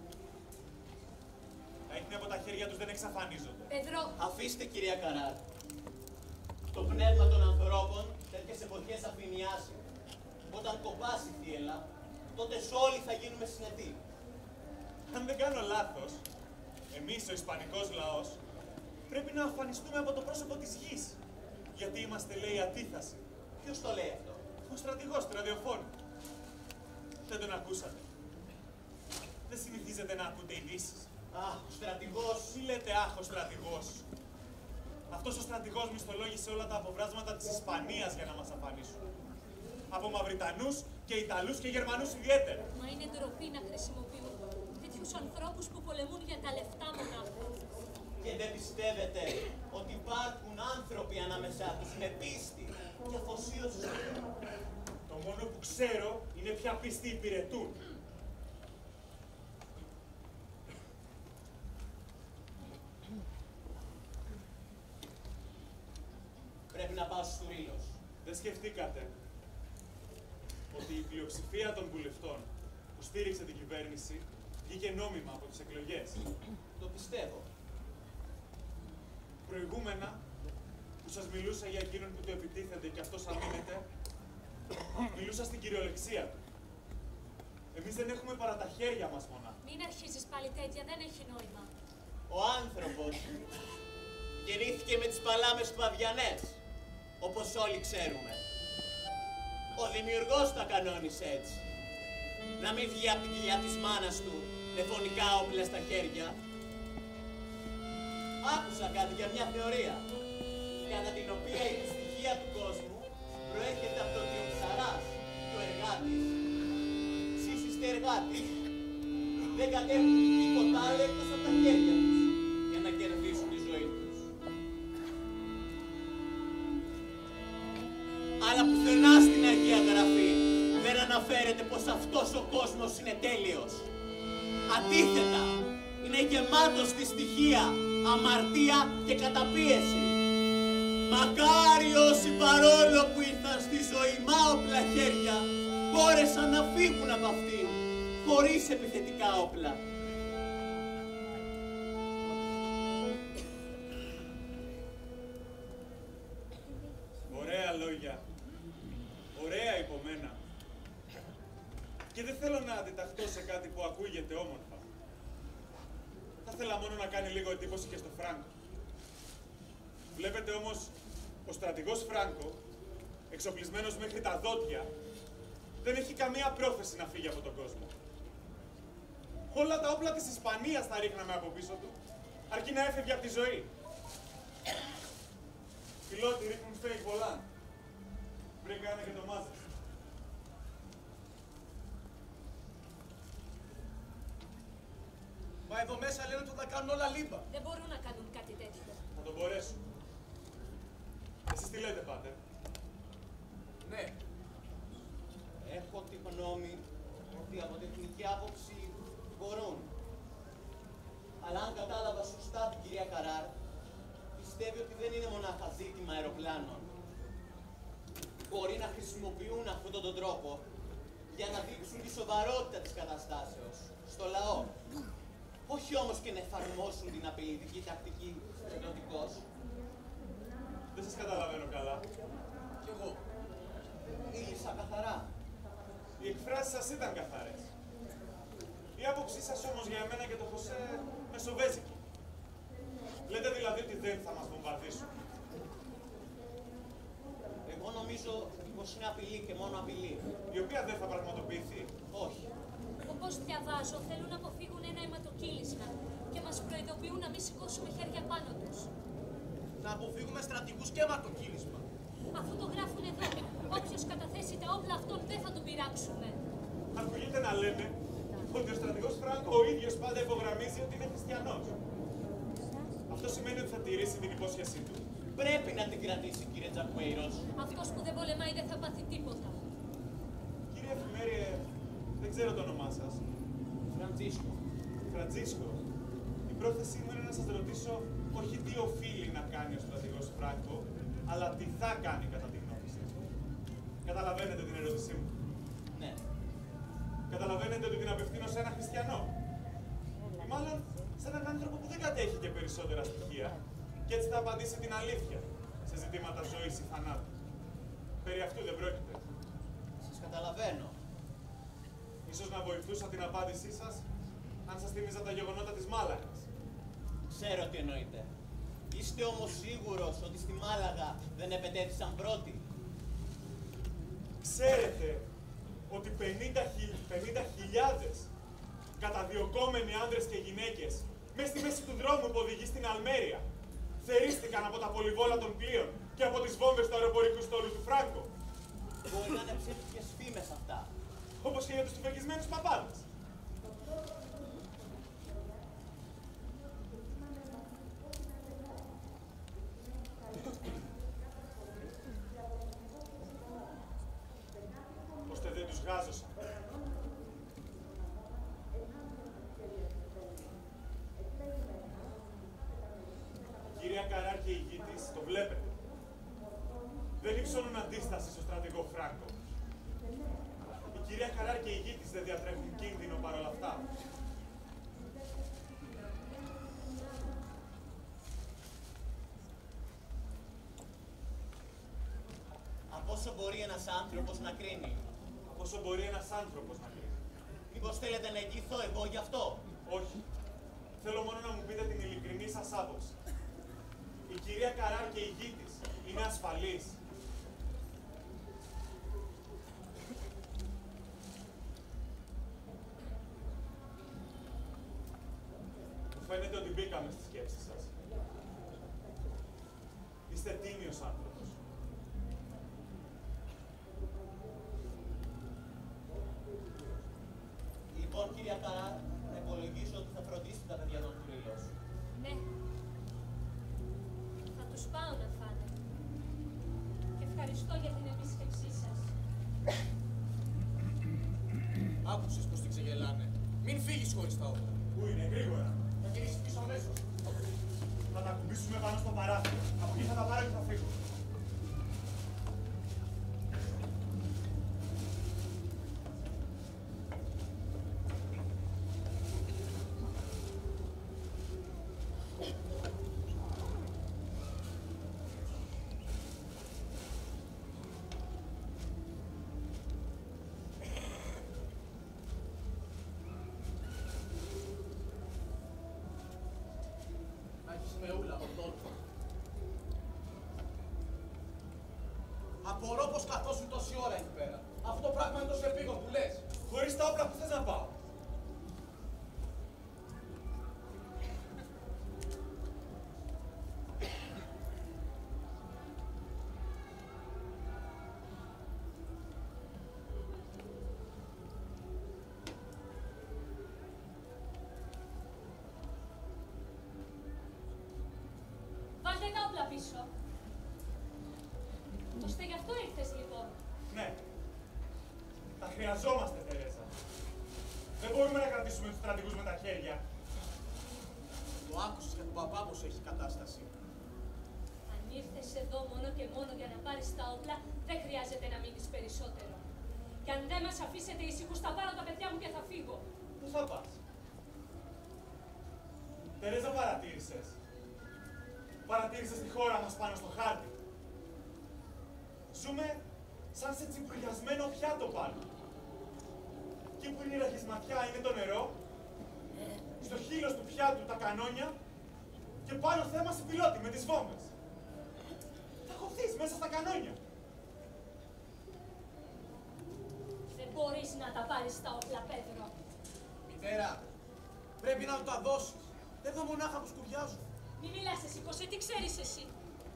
Τα ίχνη από τα χέρια τους δεν εξαφανίζονται. Πέτρο, Αφήστε, κυρία Καράρ. Το πνεύμα των ανθρώπων τέτοιες εποχές αφηνιάζει. Όταν κοπάσει η θύελλα, τότε όλοι θα γίνουμε συνετοί. Αν δεν κάνω λάθος, εμείς ο ισπανικός λαός πρέπει να αφανιστούμε από το πρόσωπο της γης. Γιατί είμαστε, λέει, αντίθαση. Ποιος το λέει αυτό? Ο στρατηγός του ραδιοφώνου. Δεν τον ακούσατε? Δεν συνηθίζετε να ακούτε ειδήσεις? Αχ, ο στρατηγός. Τι λέτε αχ, ο στρατηγός? Αυτός ο στρατηγός μισθολόγησε όλα τα αποβράσματα της Ισπανίας για να μας αφανίσουν. Από Μαυριτανούς και Ιταλούς και Γερμανούς ιδιαίτερα. μα είναι ντροπή να χρησιμοποιούν τέτοιους ανθρώπους που πολεμούν για τα λεφτά μονάχα. Και δεν πιστεύετε ότι υπάρχουν άνθρωποι ανάμεσά τους με πίστη και αφοσίωση? Το μόνο που ξέρω είναι ποια πίστη υπηρετούν. Πρέπει να πάω στους Τουρίλος. Δεν σκεφτήκατε ότι η πλειοψηφία των βουλευτών που στήριξε την κυβέρνηση βγήκε νόμιμα από τις εκλογές? Το πιστεύω. σας μιλούσα για εκείνον που του επιτίθενται και αυτός αμήνεται, μιλούσα στην κυριολεξία του. Εμείς δεν έχουμε παρά τα χέρια μας μονάχα. Μην αρχίζεις πάλι τέτοια, δεν έχει νόημα. Ο άνθρωπος γεννήθηκε με τις παλάμες του Παβιανές, όπως όλοι ξέρουμε. Ο δημιουργός τα κανόνισε έτσι. Να μην βγει από την κοιλιά της μάνας του με φωνικά όπλα στα χέρια. Άκουσα κάτι για μια θεωρία, κατά την οποία η δυστυχία του κόσμου προέρχεται από το ότι ο ψαράς και ο εργάτης, εσείς είστε εργάτης, δεν κατέχουν τίποτα άλλο εκτός από τα χέρια τους για να κερδίσουν τη ζωή τους. Αλλά πουθενά στην Αγία Γραφή δεν αναφέρεται πως αυτός ο κόσμος είναι τέλειος. Αντίθετα, είναι γεμάτος δυστυχία, αμαρτία και καταπίεση. Μακάρι όσοι παρόλο που ήρθαν στη ζωή με άοπλα χέρια, μπόρεσαν να φύγουν από αυτήν, χωρίς επιθετικά όπλα. Ωραία λόγια. Ωραία υπομένα. Και δεν θέλω να αντιταχθώ σε κάτι που ακούγεται όμορφα. Θα ήθελα μόνο να κάνει λίγο εντύπωση και στο Φράγκο. Βλέπετε όμως, ο στρατηγός Φράγκο, εξοπλισμένος μέχρι τα δόντια, δεν έχει καμία πρόθεση να φύγει από τον κόσμο. Όλα τα όπλα της Ισπανίας θα ρίχναμε από πίσω του, αρκεί να έφευγε από τη ζωή. Πιλότοι ρίχνουν fake volant. Πριν κάνε και το μάζες. Μα εδώ μέσα λένε ότι θα τα κάνουν όλα λίμπα. Δεν μπορούν να κάνουν κάτι τέτοιο. Θα τον μπορέσουν. Εσείς τι λέτε, πάτερ? Ναι. Έχω τη γνώμη ότι από τεχνική άποψη μπορούν. Αλλά αν κατάλαβα σωστά την κυρία Καράρ, πιστεύει ότι δεν είναι μονάχα ζήτημα αεροπλάνων. Μπορεί να χρησιμοποιούν αυτόν τον τρόπο για να δείξουν τη σοβαρότητα της καταστάσεως στο λαό. Όχι όμως και να εφαρμόσουν την απειλητική τακτική στρατιωτικώς. Δεν σας καταλαβαίνω καλά. Κι εγώ. Μίλησα καθαρά. Οι εκφράσεις σας ήταν καθαρές. Η άποψή σας όμως για εμένα και το Χωσέ μεσοβέζικη. Λέτε δηλαδή ότι δεν θα μας βομβαρδίσουν. Εγώ νομίζω πως είναι απειλή και μόνο απειλή. Η οποία δεν θα πραγματοποιηθεί. Όχι. Όπως διαβάζω, θέλουν να αποφύγουν ένα αιματοκύλισμα και μας προειδοποιούν να μην σηκώσουμε χέρια πάνω τους. Να αποφύγουμε στρατηγούς και αιματοκύλισμα. Αφού το γράφουν εδώ, όποιος καταθέσει τα όπλα αυτών δεν θα τον πειράξουμε. Ακούγεται να λένε ότι ο στρατηγός Φράγκο ο ίδιος πάντα υπογραμμίζει ότι είναι χριστιανός. Αυτό σημαίνει ότι θα τηρήσει την υπόσχεσή του. Πρέπει να την κρατήσει, κύριε Τζακουέιρος. Αυτός που δεν πολεμάει δεν θα πάθει τίποτα. Κύριε Εφημέριε, δεν ξέρω το όνομά σας. Φραντζίσκο. Φραντζίσκο, η πρόθεσή μου είναι να σας ρωτήσω όχι τι οφείλει να κάνει ο στρατηγός Φράγκο, αλλά τι θα κάνει κατά τη γνώμη σας. Καταλαβαίνετε την ερώτησή μου? Ναι. Καταλαβαίνετε ότι την απευθύνω σε ένα χριστιανό. Ή μάλλον σε έναν άνθρωπο που δεν κατέχει και περισσότερα στοιχεία και έτσι θα απαντήσει την αλήθεια σε ζητήματα ζωής ή θανάτου. Περί αυτού δεν πρόκειται. Σας καταλαβαίνω. Ίσως να βοηθούσα την απάντησή σας αν σας θύμιζα τα γεγονότα της Μάλαγας. Ξέρω τι εννοείτε. Είστε όμως σίγουρος ότι στη Μάλαγα δεν επετέθησαν πρώτοι? Ξέρετε ότι πενήντα χιλιάδες καταδιωκόμενοι άνδρες και γυναίκες μες στη μέση του δρόμου που οδηγεί στην Αλμέρια θερίστηκαν από τα πολυβόλα των πλοίων και από τις βόμβες του αεροπορικού στόλου του Φράγκο. Μπορεί να είναι ψεύτικες φήμες αυτά. Όπως και για τους τουφεκισμένους παπάδες. Ώστε δεν τους γάζωσαν. Η κυρία Καράρ και η γη της, το βλέπετε. Δεν υψώνουν αντίσταση στο στρατηγό Φράγκο. Η κυρία Καράρ και η γη της δεν διατρέχουν κίνδυνο παρόλα αυτά. πόσο μπορεί ένας άνθρωπος να κρίνει? Από όσο μπορεί ένας άνθρωπος να κρίνει. Μήπως θέλετε να εγγυηθώ εγώ γι' αυτό? Όχι. Θέλω μόνο να μου πείτε την ειλικρινή σας άποψη. Η κυρία Καράρ και η γη της είναι ασφαλής? Μου φαίνεται ότι μπήκαμε στη σκέψη σας. Είστε τίμιος άνθρωπος. Λοιπόν, κυρία Καράρ, να υπολογίσω ότι θα φροντίσετε τα παιδιά των Κουρίλος. Ναι. Θα τους πάω να φάνε. Και ευχαριστώ για την επίσκεψή σας. Άκουσες πως την ξεγελάνε. Μην φύγεις χωρίς τα όπλα. Πού είναι, γρήγορα. Θα γυρίσεις πίσω αμέσως. Θα τα κουμπίσουμε πάνω στο παράθυρο. Από εκεί θα τα πάρω και θα φύγω. Μεούλα, Ορτόλφο. Απορώ πως καθόσουν τόση ώρα εκεί πέρα. Αυτό το πράγμα είναι τόσο επίγον που λες. Χωρίς τα όπλα που θες να πάω. Βάλτε τα όπλα πίσω. Ώστε γι' αυτό ήρθες λοιπόν. Ναι. Τα χρειαζόμαστε, Τερέζα. Δεν μπορούμε να κρατήσουμε τους στρατηγούς με τα χέρια. Το άκουσες για τον παπά πως έχει κατάσταση. Αν ήρθες εδώ μόνο και μόνο για να πάρεις τα όπλα, δεν χρειάζεται να μείνεις περισσότερο. Και αν δεν μας αφήσετε ήσυχους, θα πάρω τα παιδιά μου και θα φύγω. Πού θα πας? Τερέζα, παρατήρησες. Παρατήρησες τη χώρα μας πάνω στο χάρτη. Ζούμε σαν σε τσιμπουριασμένο πιάτο πάνω. Εκεί που είναι η ραχισματιά είναι το νερό, στο χείλος του πιάτου τα κανόνια και πάνω θέμα η πιλότη με τις βόμβες. Θα χωθείς μέσα στα κανόνια. Δεν μπορείς να τα πάρεις τα όπλα, Πέδρο. Μητέρα, πρέπει να του τα δώσεις. Δεν θα μονάχα που σκουριάζουν. Μη μιλάς εσύ, Κωσέ, τι ξέρεις εσύ.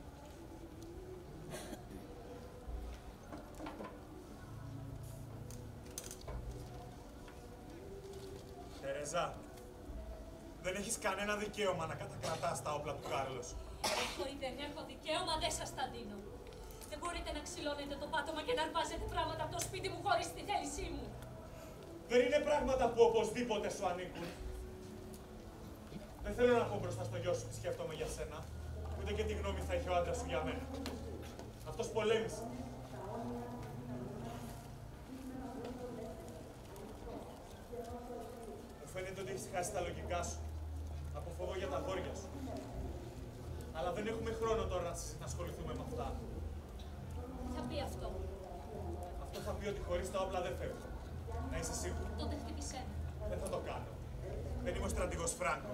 Τερέζα, δεν έχεις κανένα δικαίωμα να κατακρατάς τα όπλα του Κάρλος. Έχω ή δεν έχω δικαίωμα, δεν σας τα δίνω. Δεν μπορείτε να ξυλώνετε το πάτωμα και να αρπάζετε πράγματα από το σπίτι μου χωρίς τη θέλησή μου. Δεν είναι πράγματα που οπωσδήποτε σου ανήκουν. Δεν θέλω να πω μπροστά στο γιο σου τι σκέφτομαι για σένα, ούτε και τι γνώμη θα έχει ο άντρας σου για μένα. Αυτός πολέμησε. Μου φαίνεται ότι έχεις χάσει τα λογικά σου, από φόβο για τα αγόρια σου. Αλλά δεν έχουμε χρόνο τώρα να συ- να ασχοληθούμε με αυτά. Τι θα πει αυτό. Αυτό θα πει ότι χωρίς τα όπλα δεν φεύγω. Να είσαι σίγουρη. Τότε χτύπησέ με. Δεν θα το κάνω. Δεν είμαι ο στρατηγός Φράνκο.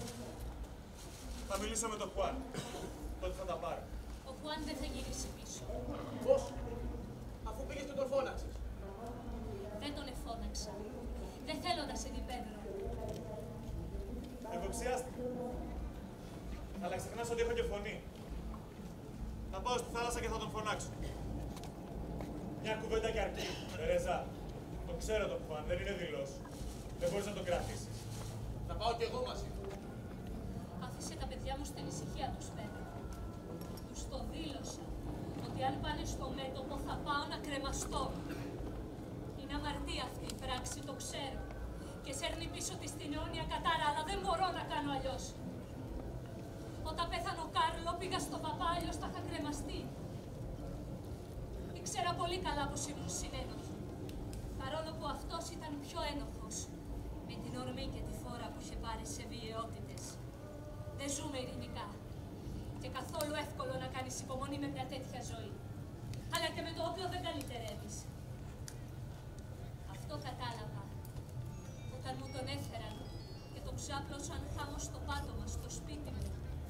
Θα μιλήσω με τον Χουάν. Τότε θα τα πάρω. Ο Χουάν δεν θα γυρίσει πίσω. Πώς? Αφού πήγες και τον φώναξες. Δεν τον εφώναξα. Δεν θέλω να σε δει, Πέδρο. Εγωψιάστηκα. Αλλά ξεχνάς ότι έχω και φωνή. Θα πάω στη θάλασσα και θα τον φωνάξω. Μια κουβέντα και αρκεί. Τερέζα, το ξέρω το Χουάν, δεν είναι δηλός. Δεν μπορείς να τον κρατήσεις. Θα πάω κι εγώ μαζί. Άφησε τα παιδιά μου στην ησυχία τους, Πέδρο. Τους το δήλωσα ότι αν πάνε στο μέτωπο θα πάω να κρεμαστώ. Είναι αμαρτία αυτή η πράξη, το ξέρω. Και σέρνει πίσω τη στην αιώνια κατάρα, αλλά δεν μπορώ να κάνω αλλιώς. Όταν πέθανε ο Κάρλο, πήγα στο παπά, αλλιώς θα είχα κρεμαστεί. Ήξερα πολύ καλά πως ήμουν συνένοχη. Παρόλο που αυτός ήταν πιο ένοχος. Με την ορμή και τη φόρα που είχε πάρει σε βιαιότητες. Δεν ζούμε ειρηνικά. Και καθόλου εύκολο να κάνεις υπομονή με μια τέτοια ζωή. Αλλά και με το όπλο δεν καλυτερεύεις. Αυτό κατάλαβα όταν μου τον έφεραν και τον ξάπλωσαν χάμω στο πάτωμα, στο σπίτι μου.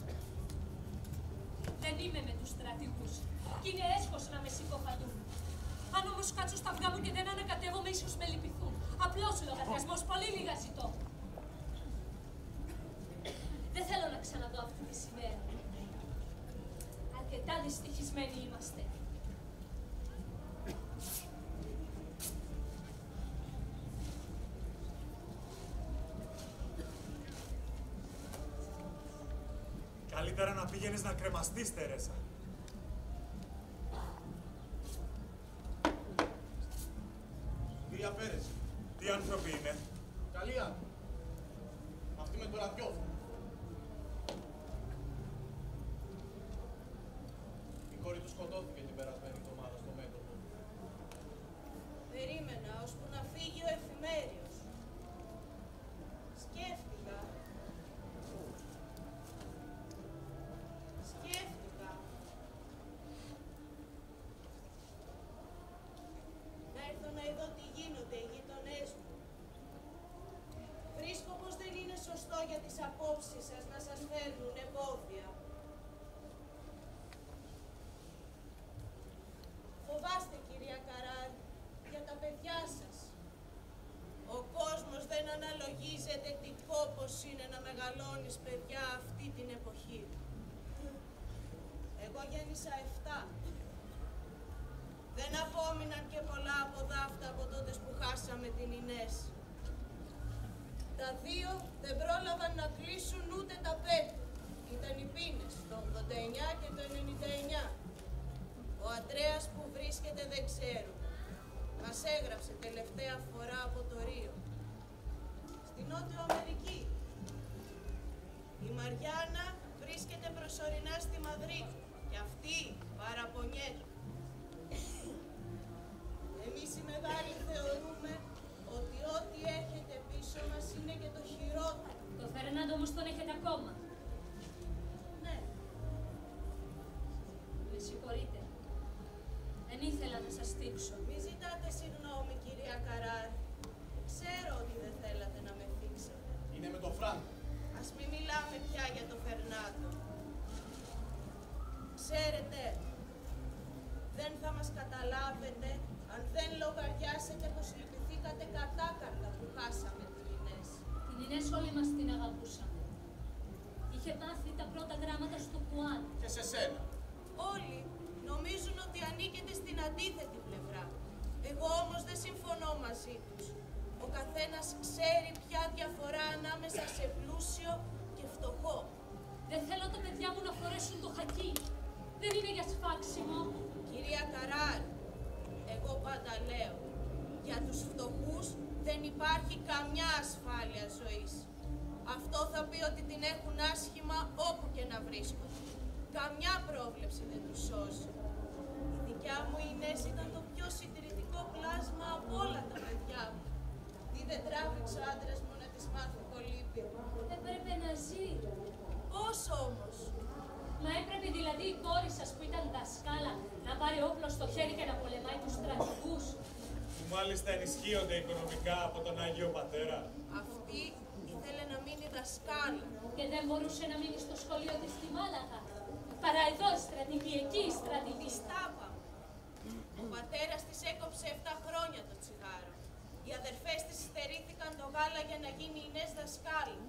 Δεν είμαι με τους στρατηγούς κι είναι έσχος να με συκοφαντούν. Αν όμως κάτσω στα αυγά μου και δεν ανακατεύομαι, ίσως με λυπηθούν. Απλός λογαριασμός, πολύ λίγα ζητώ. Δεν θέλω να ξαναδώ αυτή τη σημαία. Αρκετά δυστυχισμένοι είμαστε. Καλύτερα να πήγαινες να κρεμαστείς, Τερέσα. Κυρία Πέρες. Τι άνθρωποι είναι? Καλή άνθρωποι. Αυτή με το ραδιόφωνο. Η κόρη του σκοτώθηκε την περασμένη εβδομάδα στο μέτωπο. Περίμενα ώσπου να φύγει ο εφημέριος. Σκέφτηκα. Σκέφτηκα. Να έρθω να δω τι γίνονται οι γείτονές μου. Βρίσκω πως δεν είναι σωστό για τις απόψεις σας να σας φέρνουν εμπόδια. Φοβάστε, κυρία Καράρ, για τα παιδιά σας. Ο κόσμος δεν αναλογίζεται τι κόπος είναι να μεγαλώνεις παιδιά αυτή την εποχή. Εγώ γέννησα εφτά. Δεν απόμειναν και πολλά από δάφτα από τότε που χάσαμε την Ινές. Τα δύο δεν πρόλαβαν να κλείσουν ούτε τα πέντε. Ήταν οι πίνες, το ογδόντα εννιά και το ενενήντα εννιά. Ο Αντρέας που βρίσκεται δεν ξέρουμε. Μας έγραψε τελευταία φορά από το Ρίο. Στη Νότιο Αμερική. Η Μαριάννα βρίσκεται προσωρινά στη Μαδρίτη. Και αυτή παραπονιέται. Εμείς οι μεγάλοι θεωρούμε ότι ό,τι έχετε πίσω μας είναι και το χειρότερο. Το Φερνάντο όμως τον έχετε ακόμα. Ναι. Με συγχωρείτε. Δεν ήθελα να σας θίξω. Μη ζητάτε συγγνώμη, κυρία Καράρ. Ξέρω ότι δεν θέλατε να με θίξετε. Είναι με τον Φράνκο. Ας μην μιλάμε πια για το Φερνάντο. Ξέρετε, δεν θα μας καταλάβετε αν δεν λογαριάσετε πως λυπηθήκατε κατάκαρτα που χάσαμε την Ινές. Την Ινές όλοι μας την αγαπούσαμε. Είχε μάθει τα πρώτα γράμματα στο Κουάν. Και σε σένα. Όλοι νομίζουν ότι ανήκετε στην αντίθετη πλευρά. Εγώ όμως δεν συμφωνώ μαζί τους. Ο καθένας ξέρει ποια διαφορά ανάμεσα σε πλούσιο και φτωχό. Δεν θέλω τα παιδιά μου να φορέσουν το χακί. Δεν είναι για σφάξιμο. Κυρία Καράρ, εγώ πάντα λέω, για τους φτωχούς δεν υπάρχει καμιά ασφάλεια ζωής. Αυτό θα πει ότι την έχουν άσχημα όπου και να βρίσκονται. Καμιά πρόβλεψη δεν τους σώζει. Η δικιά μου Ινές ήταν το πιο συντηρητικό πλάσμα από όλα τα παιδιά μου. Τι δεν τράβηξε ο άντρας μου να της μάθει κολύμπη. Έπρεπε να ζει. Πώς όμως? Μα έπρεπε δηλαδή η κόρη σας που ήταν δασκάλα να πάρει όπλο στο χέρι και να πολεμάει τους στρατηγούς. Που μάλιστα ενισχύονται οικονομικά από τον Άγιο Πατέρα. Αυτή ήθελε να μείνει δασκάλα. Και δεν μπορούσε να μείνει στο σχολείο της στη Μάλαγα. Παρά εδώ η στρατηγή, εκεί η στρατηγή. Της τάπα. Ο πατέρας της έκοψε εφτά χρόνια το τσιγάρο. Οι αδερφές της στερήθηκαν το γάλα για να γίνει η Ινές δασκάλα.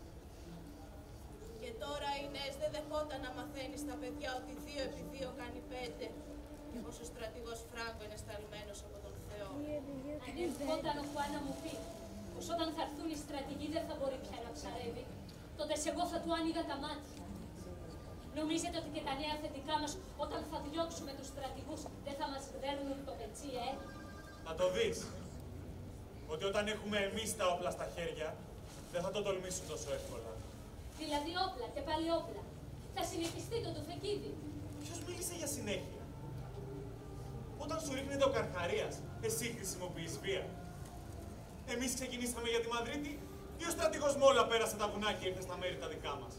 Και τώρα η Ινές δεν δεχόταν να μαθαίνει στα παιδιά ότι δύο επί δύο κάνει πέντε και πως ο στρατηγός Φράγκο είναι σταλμένος από τον Θεό. Αν ερχόταν ο Χουάν να μου πει πως όταν θα έρθουν οι στρατηγοί δεν θα μπορεί πια να ψαρεύει, τότε σε εγώ θα του άνοιγα τα μάτια. Νομίζετε ότι και τα νέα αφεντικά μας όταν θα διώξουμε τους στρατηγούς δεν θα μας δέρνουν το πετσί, ε? Να το δεις. Ότι όταν έχουμε εμείς τα όπλα στα χέρια, δεν θα το τολμήσουν τόσο εύκολα. Δηλαδή όπλα και πάλι όπλα. Θα συνεχιστεί το τουφεκίδι. Ποιος μίλησε για συνέχεια? Όταν σου ρίχνεται ο Καρχαρίας, εσύ χρησιμοποιείς βία. Εμείς ξεκινήσαμε για τη Μαδρίτη ή ο στρατηγός Μόλα πέρασε τα βουνά και ήρθε στα μέρη τα δικά μας?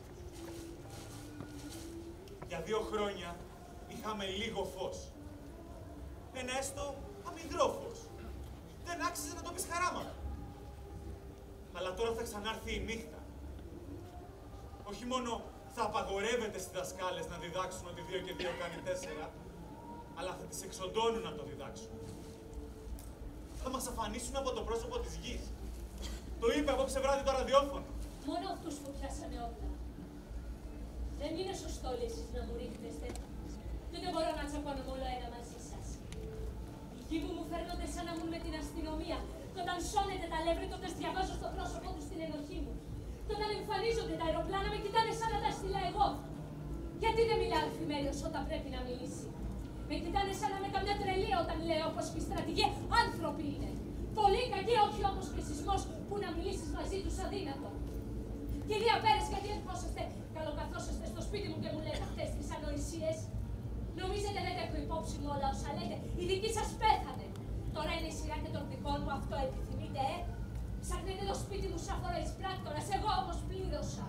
Για δύο χρόνια είχαμε λίγο φως. ένα έστω αμυδρόφος. Δεν άξιζε να το πεις χαράματα. Αλλά τώρα θα ξανάρθει η νύχτα. Όχι μόνο θα απαγορεύεται στις δασκάλες να διδάξουν ότι δύο και δύο κάνει τέσσερα, αλλά θα τις εξοντώνουν να το διδάξουν. Θα μας αφανίσουν από το πρόσωπο της γης. Το είπε απόψε βράδυ το ραδιόφωνο. Μόνο αυτούς που πιάσανε όπλα. Δεν είναι σωστό εσείς να μου ρίχνεστε. Και δεν μπορώ να τσακώνω όλο ένα μαζί σας. Οι γη μου μου φέρνονται σαν να ήμουν με την αστυνομία. Και όταν σώνεται τα λεύρη, τότε διαβάζω στο πρόσωπό τους την ενοχή μου. Και όταν εμφανίζονται τα αεροπλάνα, με κοιτάνε σαν να τα στείλα εγώ. Γιατί δεν μιλά ο εφημέριος όταν πρέπει να μιλήσει. Με κοιτάνε σαν να είμαι καμιά τρελή όταν λέω πως και οι στρατηγοί άνθρωποι είναι. Πολύ κακοί, όχι όμως και σεισμός που να μιλήσεις μαζί τους αδύνατο. Κυρία Πέρες, γιατί ερχόσαστε καλοκαθόσαστε στο σπίτι μου και μου λέτε αυτές τις ανοησίες. Νομίζετε δεν έχω υπόψη μου όλα όσα λέτε. Η δική σας πέθανε. Τώρα είναι η σειρά και των δικών μου, αυτό επιθυμείτε, ε. Ψάχνετε το σπίτι μου σαν φορές πράκτορας, εγώ όμως πλήρωσα.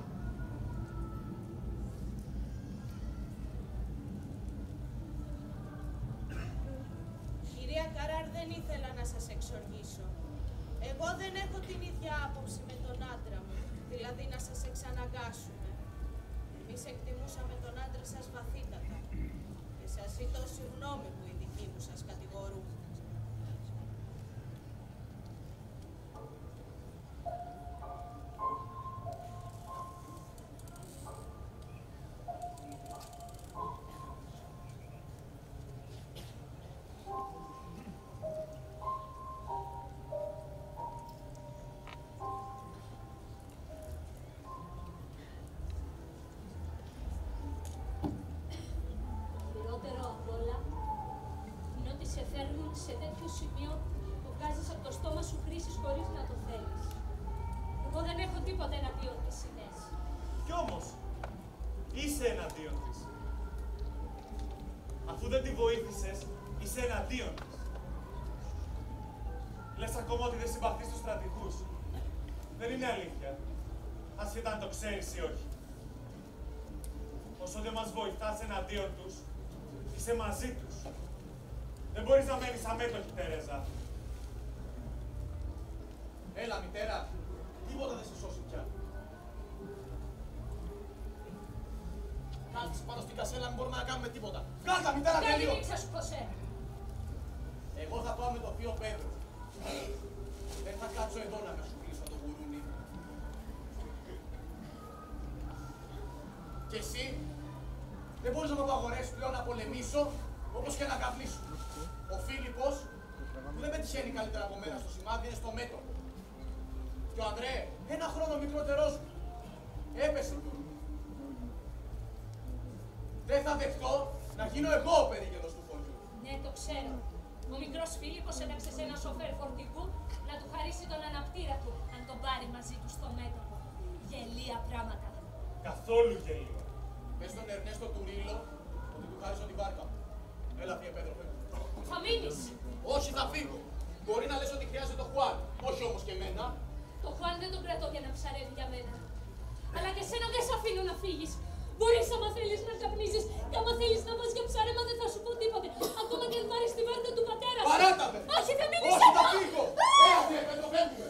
Κυρία Καράρ, δεν ήθελα να σας εξοργήσω. Εγώ δεν έχω την ίδια άποψη με τον άντρα μου, δηλαδή να σας εξαναγκάσουμε. Εμείς εκτιμούσαμε τον άντρα σας βαθύτατα και σας ζητώ συγγνώμη που οι δικοί μου σας κατηγορούν. Σε τέτοιο σημείο που βγάζεις από το στόμα σου κρίσεις χωρίς να το θέλεις. Εγώ δεν έχω τίποτα εναντίον της Ινές. Κι όμως, είσαι εναντίον της. Αφού δεν τη βοήθησες, είσαι εναντίον της. Λες ακόμα ότι δεν συμπαθείς τους στρατηγούς. Δεν είναι αλήθεια. Ασχετά αν το ξέρεις ή όχι. Όσο δεν μας βοηθάς εναντίον τους, είσαι μαζί τους. Δεν μπορείς να μένεις αμέτωχη, Τερέζα. Έλα, μητέρα. Τίποτα δεν σε σώσει πια. Κάθεσαι πάνω στην κασέλα, μην μπορούμε να κάνουμε τίποτα. Βγάλτα, μητέρα, Κάτι τελείω. δείξα σου, Χωσέ. Εγώ θα πάω με τον θείο Πέτρο. Δεν θα κάτσω εδώ να με σου κλείσω το γουρούνι. Και εσύ, δεν μπορείς να με απαγορεύσεις πλέον να πολεμήσω, όπως και να καπνίσω. Ο Φίλιππος, που δεν πετυχαίνει καλύτερα από μένα στο σημάδι, είναι στο μέτωπο. Και ο Ανδρέ, ένα χρόνο μικρότερός μου. Έπεσε του. Δεν θα δεχτώ να γίνω εγώ ο περίγελος του χωριού. Ναι, το ξέρω. Ο μικρός Φίλιππος έταξε σε ένα σοφέρ φορτηγού να του χαρίσει τον αναπτήρα του, αν τον πάρει μαζί του στο μέτωπο. Γελία πράγματα. Καθόλου γελίο. Πες στον Ερνέστο του Ρίλο ότι του χάρισα την βάρκα μου. Έλα, θεία Πέτρο, φεύγω. Θα μείνεις. Όχι, θα φύγω. Μπορεί να λες ότι χρειάζεται το Χουάν, όχι όμως και εμένα. Το Χουάν δεν τον κρατώ για να ψαρεύει για μένα. Αλλά και σένα δεν σε αφήνω να φύγεις. Μπορείς άμα θέλεις να καπνίζεις και άμα θέλεις να πας για ψάρεμα δεν θα σου πω τίποτε. Ακόμα και αν πάρεις τη βάρκα του πατέρα σου. Παράτα με! Όχι, θα μείνεις Όχι, εδώ! θα φύγω! Έλα, θεία Πέτρο, φεύγουμε!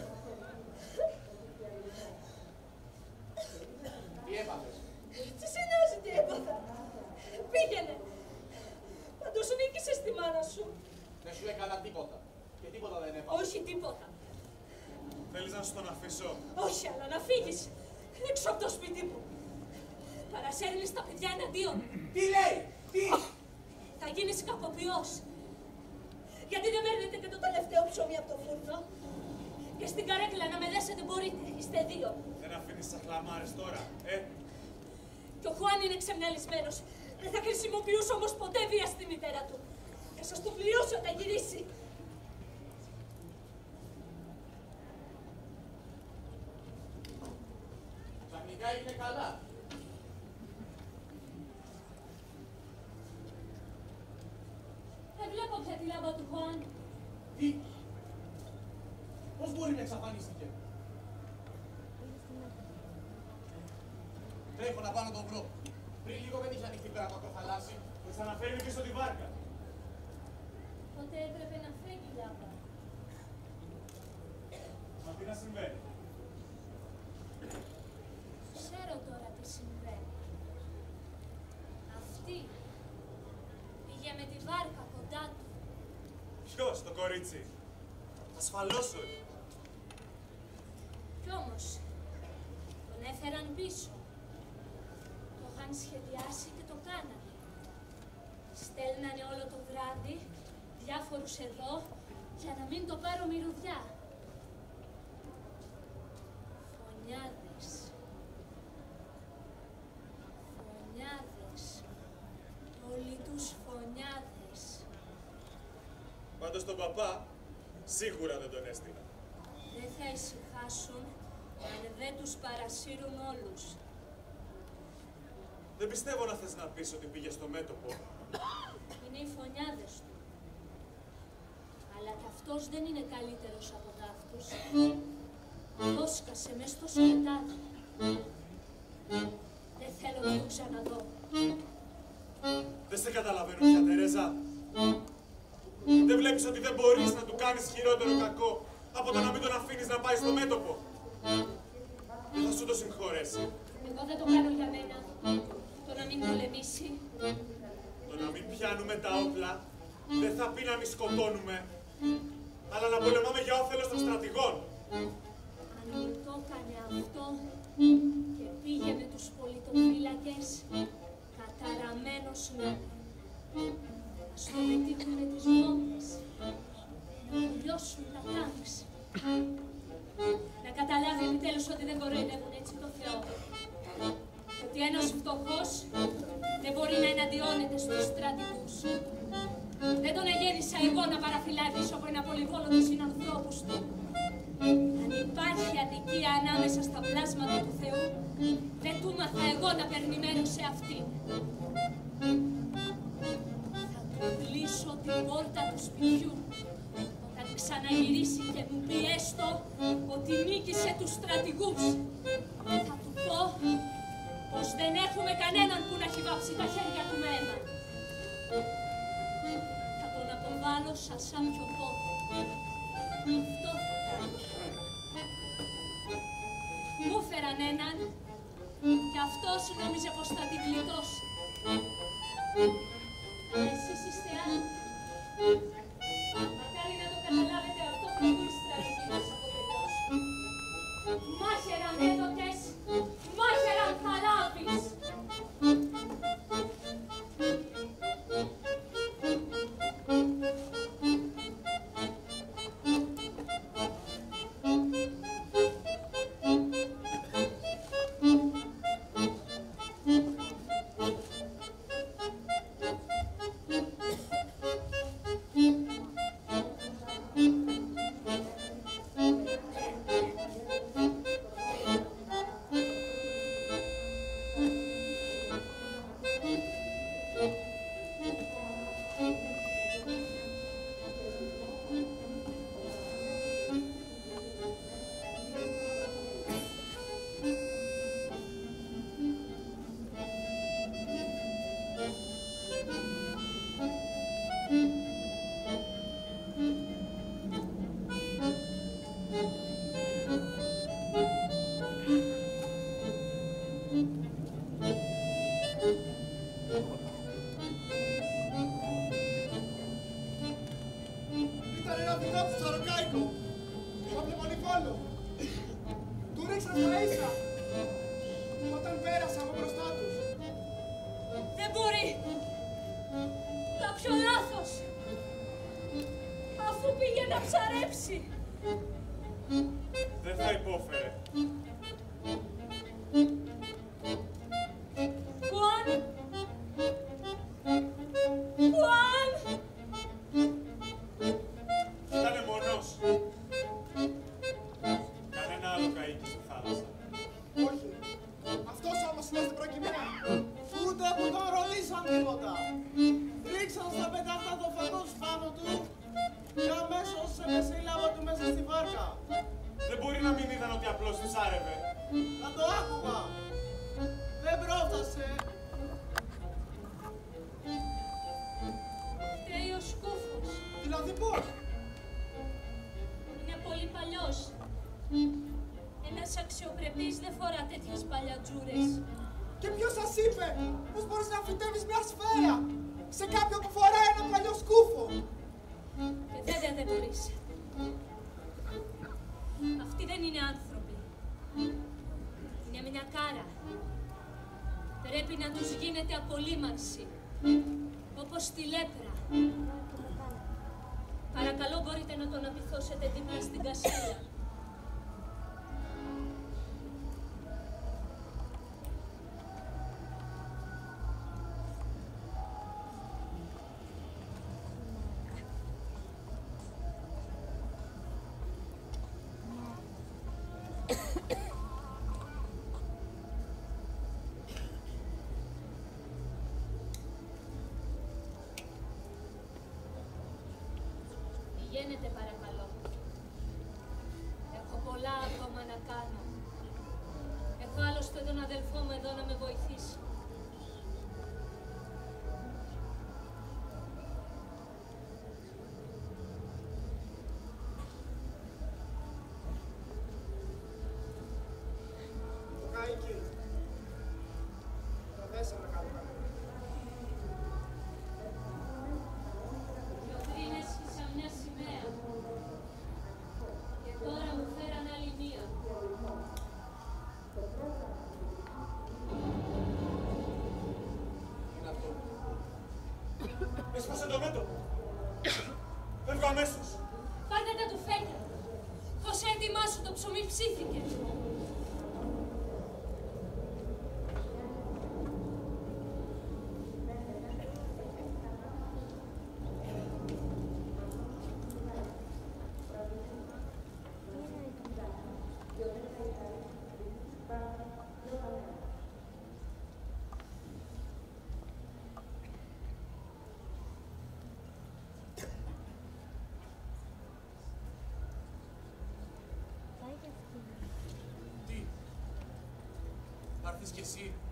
Τι έπαθες? Τι σε νοιάζει τι έπαθα. Πήγαινε. Παντός νίκησες τη μάνα σου. Δεν σου έκανα τίποτα. Και τίποτα δεν έπαθα. Όχι τίποτα. Θέλεις να σου τον αφήσω? Όχι, αλλά να φύγεις. Έξω από το σπίτι μου. Παρασέρνεις τα παιδιά εναντίον. Τι λέει! Τι! Θα γίνεις κακοποιός. Γιατί δεν παίρνετε και το τελευταίο ψωμί από το φούρνο. Και στην καρέκλα να με δέσετε μπορείτε. Είστε δύο. Δεν αφήνεις τις αχλαμάρες τώρα, ε? Και ο Χουάν είναι ξεμυαλισμένος. Δεν θα χρησιμοποιούσε όμως ποτέ βία στη μητέρα του. Θα σας το πληρώσει όταν γυρίσει. Ξαφνικά είναι καλά. Δεν βλέπω πια τη λάμπα του Χουάν. Τι! Πώς μπορεί να εξαφανίστηκε? Τρέχω να πάω να τον βρω. Πριν λίγο δεν είχε ανοιχτή πέρα από το χαλάσι. Θα ξαναφέρει πίσω τη βάρκα. Οπότε έπρεπε να φύγει η Λάβα. Μα τι να συμβαίνει? Ξέρω τώρα τι συμβαίνει. Αυτή πήγε με τη βάρκα κοντά του. Ποιος, το κορίτσι? Ασφαλώς όχι. Κι όμως, τον έφεραν πίσω. Το είχαν σχεδιάσει και το κάνανε. Στέλνανε όλο το βράδυ διάφορους εδώ για να μην το πάρω μυρωδιά. Φωνιάδες. Φωνιάδες. Όλοι τους φωνιάδες. Πάντως τον παπά σίγουρα δεν τον έστειλα. Δεν θα ησυχάσουν αν δεν τους παρασύρουν όλους. Δεν πιστεύω να θες να πεις ότι πήγε στο μέτωπο. Είναι οι φωνιάδες του. Αλλά κι αυτός δεν είναι καλύτερος από ταύτους. Το σκάσε μες στο σκοτάδι. Δεν θέλω να το ξαναδώ. Δεν σε καταλαβαίνω πια, Τερέζα. Δεν βλέπεις ότι δεν μπορείς να του κάνεις χειρότερο κακό από το να μην τον αφήνεις να πάει στο μέτωπο? Δεν θα σου το συγχωρέσει. Εγώ δεν το κάνω για μένα. Το να μην πολεμήσει. Το να μην πιάνουμε τα όπλα δεν θα πει να μην σκοτώνουμε, αλλά να πολεμάμε για όφελος των στρατηγών. Αν μου το έκανε αυτό και πήγε με τους πολιτοφύλακες, καταραμένος να είναι. Ας το πετύχουνε τις βόμβες, να πουλιώσουν τα τάγκς. Να καταλάβει επιτέλους ότι δεν κοροϊδεύουν έτσι το Θεό. Ότι ένας φτωχός δεν μπορεί να εναντιώνεται στους στρατηγούς. Δεν τον εγέννησα εγώ να παραφυλάδεις από ένα πολυβόλο τους συνανθρώπους του. Αν υπάρχει αδικία ανάμεσα στα πλάσματα του Θεού, δεν του μάθα εγώ να παίρνει μέρος σε αυτήν. Θα του κλείσω την πόρτα του σπιτιού όταν ξαναγυρίσει και μου πει έστω ότι νίκησε τους στρατηγούς. Θα του πω πως δεν έχουμε κανέναν που να έχει βάψει τα χέρια του με αίμα. Θα τον αποβάλω σαν σάμιο πόδι. Αυτό θα κάνω. Μου φέραν έναν και αυτός νόμιζε πως θα την γλιτώσει. Αλλά εσείς είστε άλλοι. Μακάρι να το καταλάβετε αυτό που οι στρατηγοί μας αποτελειώσουν. Μάχεραν έδωτες, μάχεραν θαλάβεις. Δεν θα υπόφερε. Juan! Juan! Ήτανε μόνος. Κανένα άλλο καίκι στη θάλασσα. Όχι. Αυτός όμως είναι στην προκειμένη. Ούτε που τον ρωτήσαν τίποτα. Ρίξαν στα πετάχτα το φαγός πάνω του και αμέσως επεσύλλαβα του μέσα στη βάρκα. Δεν μπορεί να μην είδαν ότι απλώς τους άρευε. Να το άκουγα. Δεν πρόφτασε. Φταίει ο σκούφος. Τι πώς. Είναι πολύ παλιός. Ένας αξιοπρεπής δεν φορά τέτοιες παλιατζούρες. Και ποιος σας είπε πως μπορείς να φυτεύεις μια σφαίρα σε κάποιον που φοράει ένα παλιό σκούφο. Και βέβαια δεν μπορείς. Αυτοί δεν είναι άνθρωποι. Είναι μια κάρα. Πρέπει να τους γίνεται απολύμανση. Όπως τη λέπρα. Παρακαλώ μπορείτε να τον απειθώσετε δίπλα στην κασέλα. Πηγαίνετε παρακαλώ. Έχω πολλά ακόμα να κάνω. Έχω άλλωστε τον αδελφό μου εδώ να με βοηθήσει. Το καίκι. Το δέσαμε καλό καλό. Και ο πριν έσχισα μια σημαία. Και τώρα μου φέραν άλλη μία. Είναι αυτό. Έσπασε το μέτωπο. Φεύγω αμέσως. Πάρτε τα τουφέκια. Πως έτοιμά σου το ψωμί ψήθηκε. Τι, θα έρθεις κι εσύ.